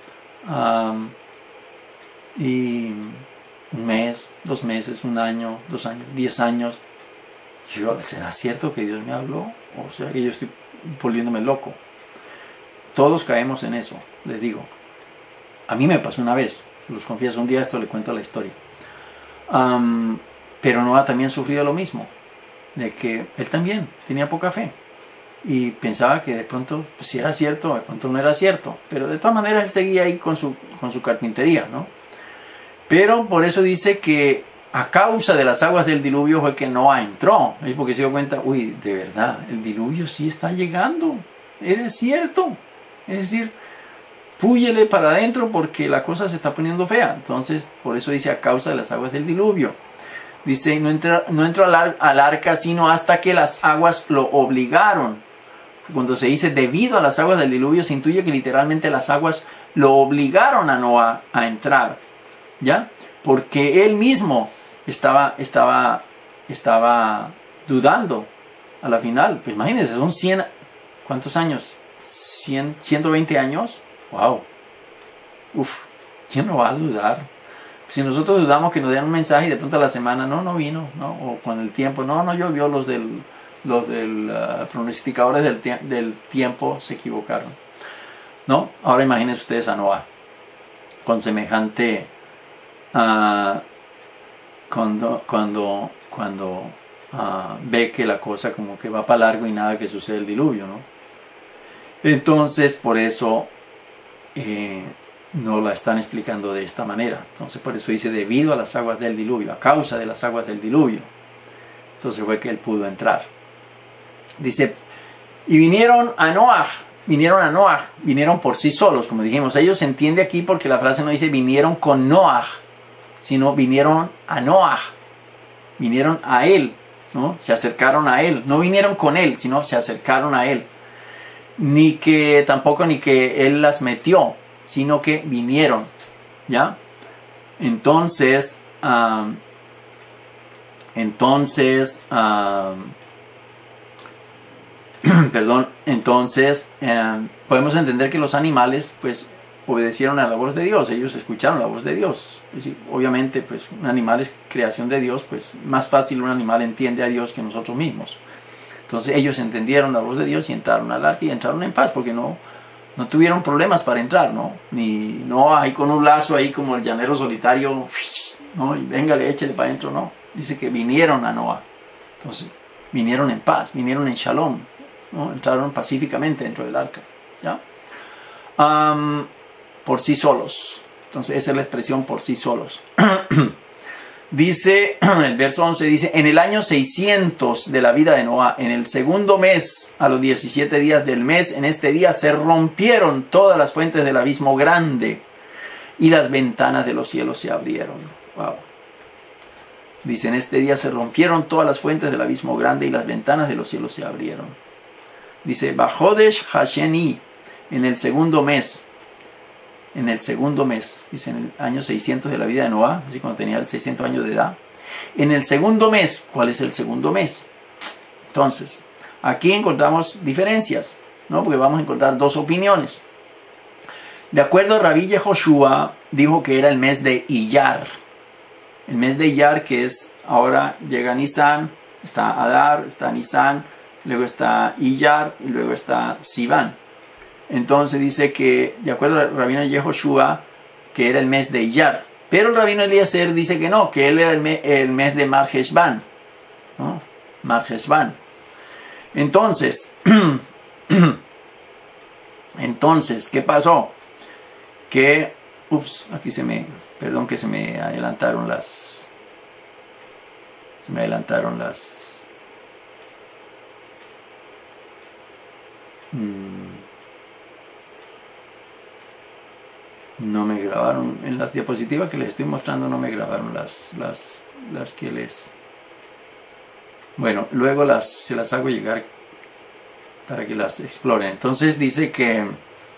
y un mes, 2 meses, 1 año, 2 años, 10 años, yo, ¿será cierto que Dios me habló? O sea que yo estoy volviéndome loco. Todos caemos en eso, les digo. A mí me pasó una vez, los confieso, un día esto le cuento la historia. Pero Noah también sufrió lo mismo, de que él también tenía poca fe. Y pensaba que de pronto, pues, si era cierto, de pronto no era cierto. Pero de todas maneras él seguía ahí con su carpintería, ¿no? Pero por eso dice que a causa de las aguas del diluvio fue que Noah entró. Es porque se dio cuenta, uy, de verdad, el diluvio sí está llegando. Es cierto. Es decir, púyele para adentro porque la cosa se está poniendo fea. Entonces, por eso dice a causa de las aguas del diluvio. Dice, no entró al arca sino hasta que las aguas lo obligaron. Cuando se dice debido a las aguas del diluvio, se intuye que literalmente las aguas lo obligaron a Noah a entrar. ¿Ya? Porque él mismo estaba dudando a la final. Pues imagínense, son 100, ¿cuántos años? 120 años. ¡Wow! Uf, ¿quién no va a dudar? Si nosotros dudamos que nos den un mensaje y de pronto a la semana, no vino, ¿no? O con el tiempo, no llovió, los del pronosticadores del tiempo se equivocaron, ¿no? Ahora imagínense ustedes a Noah con semejante cuando ve que la cosa como que va para largo y nada que sucede el diluvio, ¿no? Entonces por eso no la están explicando de esta manera. Entonces por eso dice debido a las aguas del diluvio, a causa de las aguas del diluvio. Entonces fue que él pudo entrar. Dice, y vinieron a Noah, vinieron por sí solos, como dijimos. Ellos se entiende aquí porque la frase no dice vinieron con Noah, sino vinieron a Noah, vinieron a él, ¿no? Se acercaron a él, no vinieron con él, sino se acercaron a él. Ni que él las metió, sino que vinieron, ¿ya? Entonces, podemos entender que los animales, pues, obedecieron a la voz de Dios, ellos escucharon la voz de Dios. Es decir, obviamente, pues, un animal es creación de Dios, pues, más fácil un animal entiende a Dios que nosotros mismos. Entonces, ellos entendieron la voz de Dios y entraron al arca y entraron en paz, porque no tuvieron problemas para entrar, ¿no? No ahí con un lazo ahí como el llanero solitario, ¿no? Y véngale, échele para adentro, no. Dice que vinieron a Noah. Entonces, vinieron en paz, vinieron en shalom, ¿no? Entraron pacíficamente dentro del arca, ¿ya? Por sí solos. Entonces, esa es la expresión por sí solos. Dice, el verso 11 dice, en el año 600 de la vida de Noah, en el segundo mes, a los 17 días del mes, en este día se rompieron todas las fuentes del abismo grande y las ventanas de los cielos se abrieron. Wow. Dice, en este día se rompieron todas las fuentes del abismo grande y las ventanas de los cielos se abrieron. Dice, Bajodesh Hasheni, en el segundo mes, dice, en el año 600 de la vida de Noah, así cuando tenía 600 años de edad. En el segundo mes, ¿cuál es el segundo mes? Entonces, aquí encontramos diferencias, ¿no? Porque vamos a encontrar 2 opiniones. De acuerdo a Rabbi Yehoshua, dijo que era el mes de Iyar. El mes de Iyar, que es, ahora llega Nisan, está Adar, está Nisan, luego está Iyar y luego está Sivan. Entonces dice que, de acuerdo al rabino Yehoshua, que era el mes de Iyar. Pero el rabino Eliezer dice que no, que él era el mes de Mar Heshvan, ¿no? Mar Heshvan. Entonces, ¿qué pasó? Que, aquí perdón que se me adelantaron las... No me grabaron en las diapositivas que les estoy mostrando, no me grabaron las que les Bueno, luego se las hago llegar para que las exploren. Entonces dice que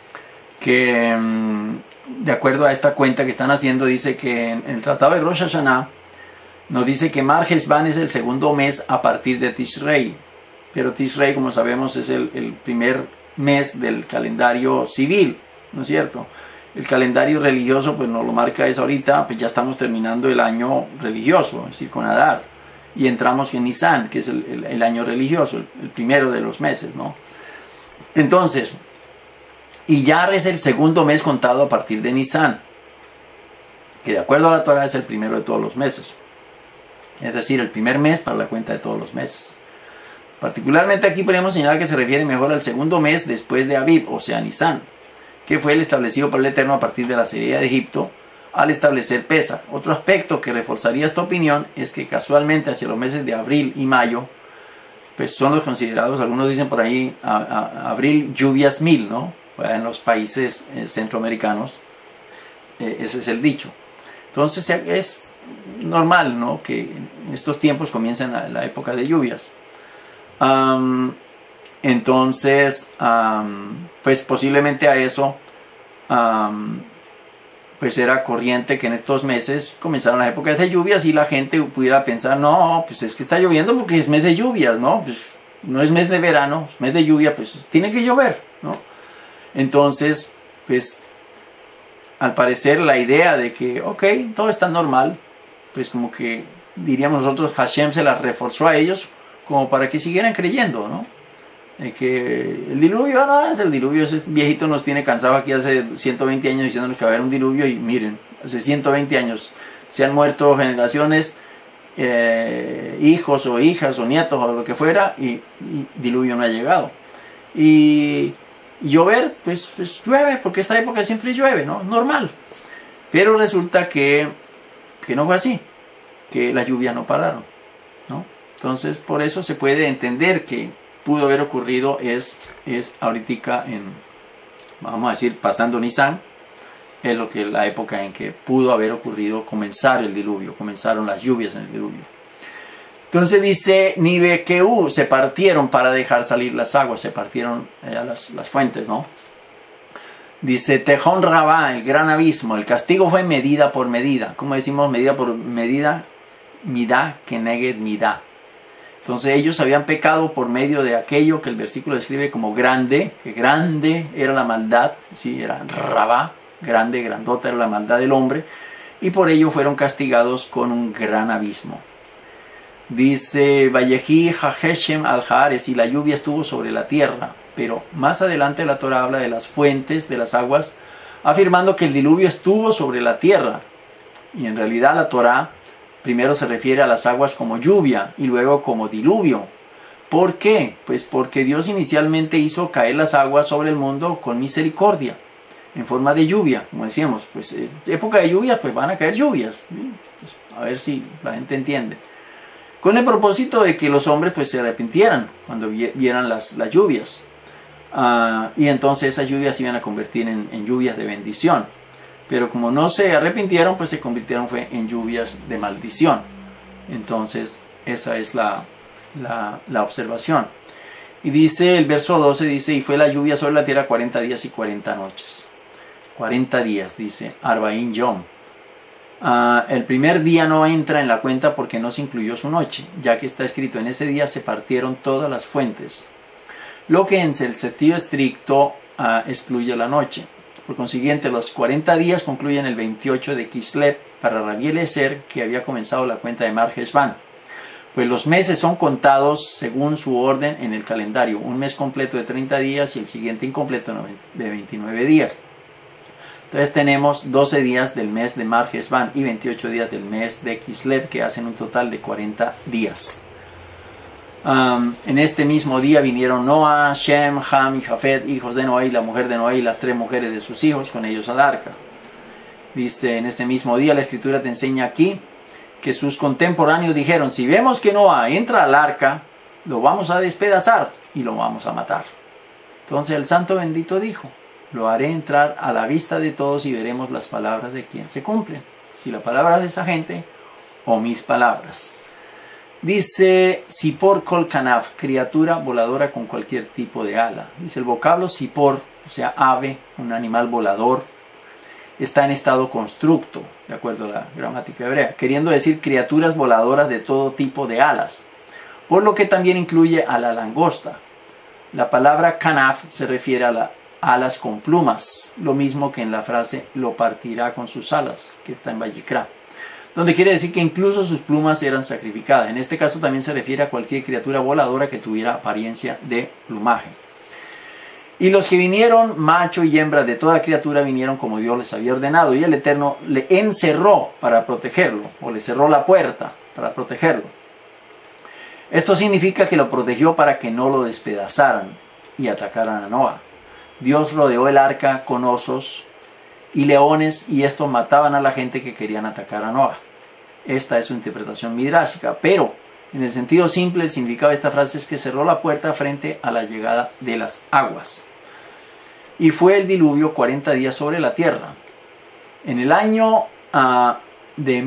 de acuerdo a esta cuenta que están haciendo, dice que en el tratado de Rosh Hashanah nos dice que Mar Heshvan es el segundo mes a partir de Tishrei, pero Tishrei, como sabemos, es el primer mes del calendario civil, ¿no es cierto? El calendario religioso pues nos lo marca eso ahorita, pues ya estamos terminando el año religioso, es decir, con Adar, y entramos en Nisan, que es el año religioso, el primero de los meses, ¿no? Entonces, Iyar es el segundo mes contado a partir de Nisan, que de acuerdo a la Torah es el primero de todos los meses, es decir, el primer mes para la cuenta de todos los meses. Particularmente aquí podemos señalar que se refiere mejor al segundo mes después de Aviv, o sea, Nisan, que fue el establecido por el Eterno a partir de la salida de Egipto al establecer Pesach. Otro aspecto que reforzaría esta opinión es que casualmente hacia los meses de abril y mayo, pues son los considerados, algunos dicen por ahí, abril lluvias mil, ¿no? En los países centroamericanos, ese es el dicho. Entonces es normal, ¿no?, que en estos tiempos comiencen la época de lluvias. Entonces, pues posiblemente a eso, pues era corriente que en estos meses comenzaron las épocas de lluvias y la gente pudiera pensar, no, pues es que está lloviendo porque es mes de lluvias, ¿no? Pues no es mes de verano, es mes de lluvia, pues tiene que llover, ¿no? Entonces, pues al parecer la idea de que, ok, todo está normal, pues como que diríamos nosotros, Hashem se las reforzó a ellos como para que siguieran creyendo, ¿no? Que el diluvio, no, es el diluvio, ese viejito nos tiene cansado aquí hace 120 años diciéndonos que va a haber un diluvio y miren, hace 120 años se han muerto generaciones, hijos o hijas o nietos o lo que fuera y diluvio no ha llegado. Y llover, pues llueve, porque esta época siempre llueve, ¿no? Normal. Pero resulta que no fue así, que las lluvias no pararon, ¿no? Entonces, por eso se puede entender que pudo haber ocurrido es ahorita vamos a decir, pasando Nisan, es lo que la época en que pudo haber ocurrido comenzar el diluvio, comenzaron las lluvias en el diluvio. Entonces dice, Nibequeu, se partieron para dejar salir las aguas, se partieron las fuentes, ¿no? Dice, Tejón Rabá, el gran abismo, el castigo fue medida por medida. ¿Cómo decimos medida por medida? Midá, keneged midá. Entonces ellos habían pecado por medio de aquello que el versículo describe como grande, que grande era la maldad, ¿sí? Era Rabá, grande, grandota era la maldad del hombre, y por ello fueron castigados con un gran abismo. Dice, Vallejí Haheshem al-Haares, y la lluvia estuvo sobre la tierra. Pero más adelante la Torah habla de las fuentes de las aguas, afirmando que el diluvio estuvo sobre la tierra. Y en realidad la Torah primero se refiere a las aguas como lluvia y luego como diluvio. ¿Por qué? Pues porque Dios inicialmente hizo caer las aguas sobre el mundo con misericordia, en forma de lluvia. Como decíamos, pues época de lluvia, pues van a caer lluvias. Pues, a ver si la gente entiende. Con el propósito de que los hombres pues se arrepintieran cuando vieran las lluvias. Y entonces esas lluvias se iban a convertir en lluvias de bendición. Pero como no se arrepintieron, pues se convirtieron en lluvias de maldición. Entonces esa es la observación. Y dice el verso 12, dice, y fue la lluvia sobre la tierra 40 días y 40 noches. 40 días, dice, Arbaín Yom. El primer día no entra en la cuenta porque no se incluyó su noche, ya que está escrito, en ese día se partieron todas las fuentes. Lo que en el sentido estricto excluye la noche. Por consiguiente, los 40 días concluyen el 28 de Kislev para Rabbi Eliezer, que había comenzado la cuenta de Mar Heshvan. Pues los meses son contados según su orden en el calendario. Un mes completo de 30 días y el siguiente incompleto de 29 días. Entonces tenemos 12 días del mes de Mar Heshvan y 28 días del mes de Kislev, que hacen un total de 40 días. En este mismo día vinieron Noah, Shem, Ham y Jafet, hijos de Noé, y la mujer de Noé y las 3 mujeres de sus hijos, con ellos al arca. Dice, en ese mismo día la escritura te enseña aquí que sus contemporáneos dijeron, si vemos que Noah entra al arca, lo vamos a despedazar y lo vamos a matar. Entonces el santo bendito dijo, lo haré entrar a la vista de todos y veremos las palabras de quien se cumplen. Si la palabra de esa gente o mis palabras. Dice Sipor Kol Kanaf, criatura voladora con cualquier tipo de ala. Dice el vocablo Sipor, o sea, ave, un animal volador, está en estado constructo, de acuerdo a la gramática hebrea, queriendo decir criaturas voladoras de todo tipo de alas, por lo que también incluye a la langosta. La palabra kanaf se refiere a las alas con plumas, lo mismo que en la frase lo partirá con sus alas, que está en Vayikra, donde quiere decir que incluso sus plumas eran sacrificadas. En este caso también se refiere a cualquier criatura voladora que tuviera apariencia de plumaje. Y los que vinieron, macho y hembra de toda criatura, vinieron como Dios les había ordenado, y el Eterno le encerró para protegerlo, o le cerró la puerta para protegerlo. Esto significa que lo protegió para que no lo despedazaran y atacaran a Noah. Dios rodeó el arca con osos y leones, y estos mataban a la gente que querían atacar a Noah. Esta es su interpretación midrásica, pero en el sentido simple el significado de esta frase es que cerró la puerta frente a la llegada de las aguas. Y fue el diluvio 40 días sobre la tierra. En el año de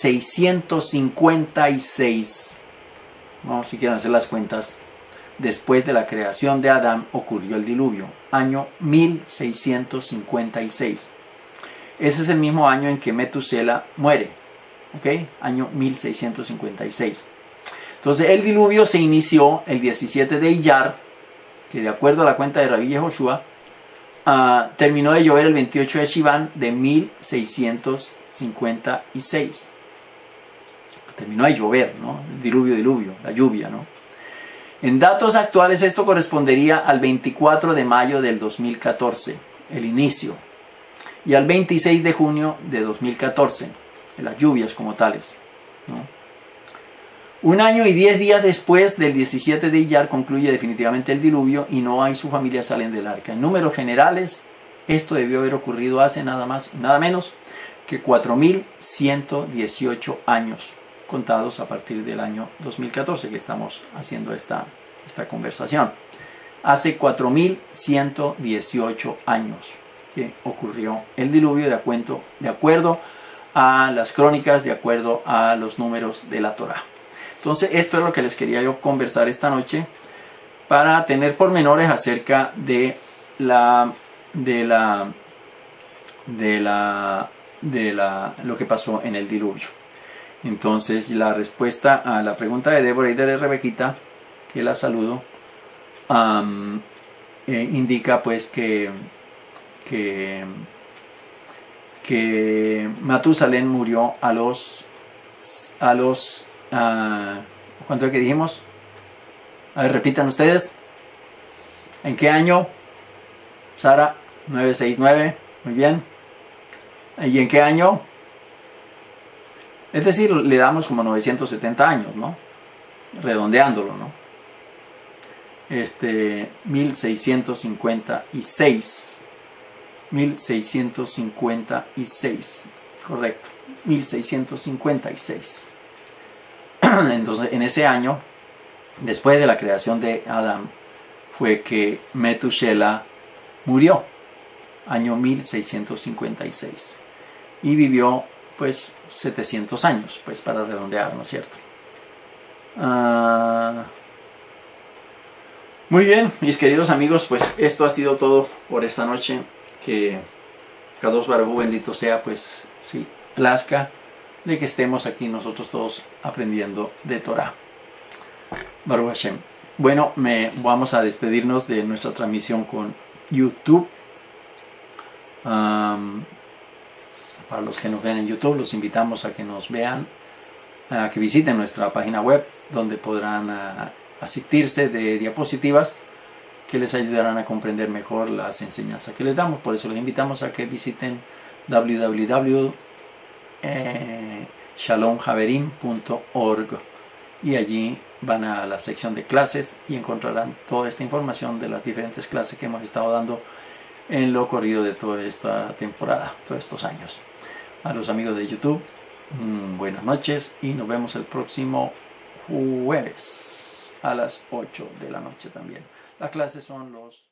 1656, vamos si quieren hacer las cuentas, después de la creación de Adán ocurrió el diluvio, año 1656. Ese es el mismo año en que Metusela muere, ¿ok? Año 1656. Entonces el diluvio se inició el 17 de Iyar, que de acuerdo a la cuenta de Rabbi Yehoshua, terminó de llover el 28 de Shivan de 1656. Terminó de llover, ¿no? El diluvio, la lluvia, ¿no? En datos actuales esto correspondería al 24 de mayo del 2014, el inicio, y al 26 de junio de 2014, las lluvias como tales, ¿no? Un año y 10 días después del 17 de Iyar concluye definitivamente el diluvio y Noah y su familia salen del arca. En números generales, esto debió haber ocurrido hace nada más y nada menos que 4.118 años, contados a partir del año 2014 que estamos haciendo esta conversación. Hace 4.118 años que ocurrió el diluvio de acuerdo a las crónicas, de acuerdo a los números de la Torá. Entonces esto es lo que les quería yo conversar esta noche para tener pormenores acerca de lo que pasó en el diluvio. Entonces la respuesta a la pregunta de Débora y de Rebequita, que la saludo, indica pues que Matusalén murió a los ¿cuánto es que dijimos? A ver, repitan ustedes. ¿En qué año? Sara, 969, muy bien. ¿Y en qué año? Es decir, le damos como 970 años, ¿no? Redondeándolo, ¿no? 1656. 1656, correcto. 1656. Entonces, en ese año, después de la creación de Adán, fue que Metusela murió, año 1656, y vivió pues 700 años, pues para redondear, ¿no es cierto? Muy bien, mis queridos amigos, pues esto ha sido todo por esta noche. Que Kadosh Baruj Hu, bendito sea, pues sí, plazca de que estemos aquí nosotros todos aprendiendo de Torah. Baruch Hashem. Bueno, vamos a despedirnos de nuestra transmisión con YouTube. Para los que nos ven en YouTube, los invitamos a que nos vean, a que visiten nuestra página web, donde podrán asistirse de diapositivas que les ayudarán a comprender mejor las enseñanzas que les damos. Por eso les invitamos a que visiten www.shalomhaverim.org y allí van a la sección de clases y encontrarán toda esta información de las diferentes clases que hemos estado dando en lo corrido de toda esta temporada, todos estos años. A los amigos de YouTube, buenas noches y nos vemos el próximo jueves a las 8 de la noche también. Las clases son los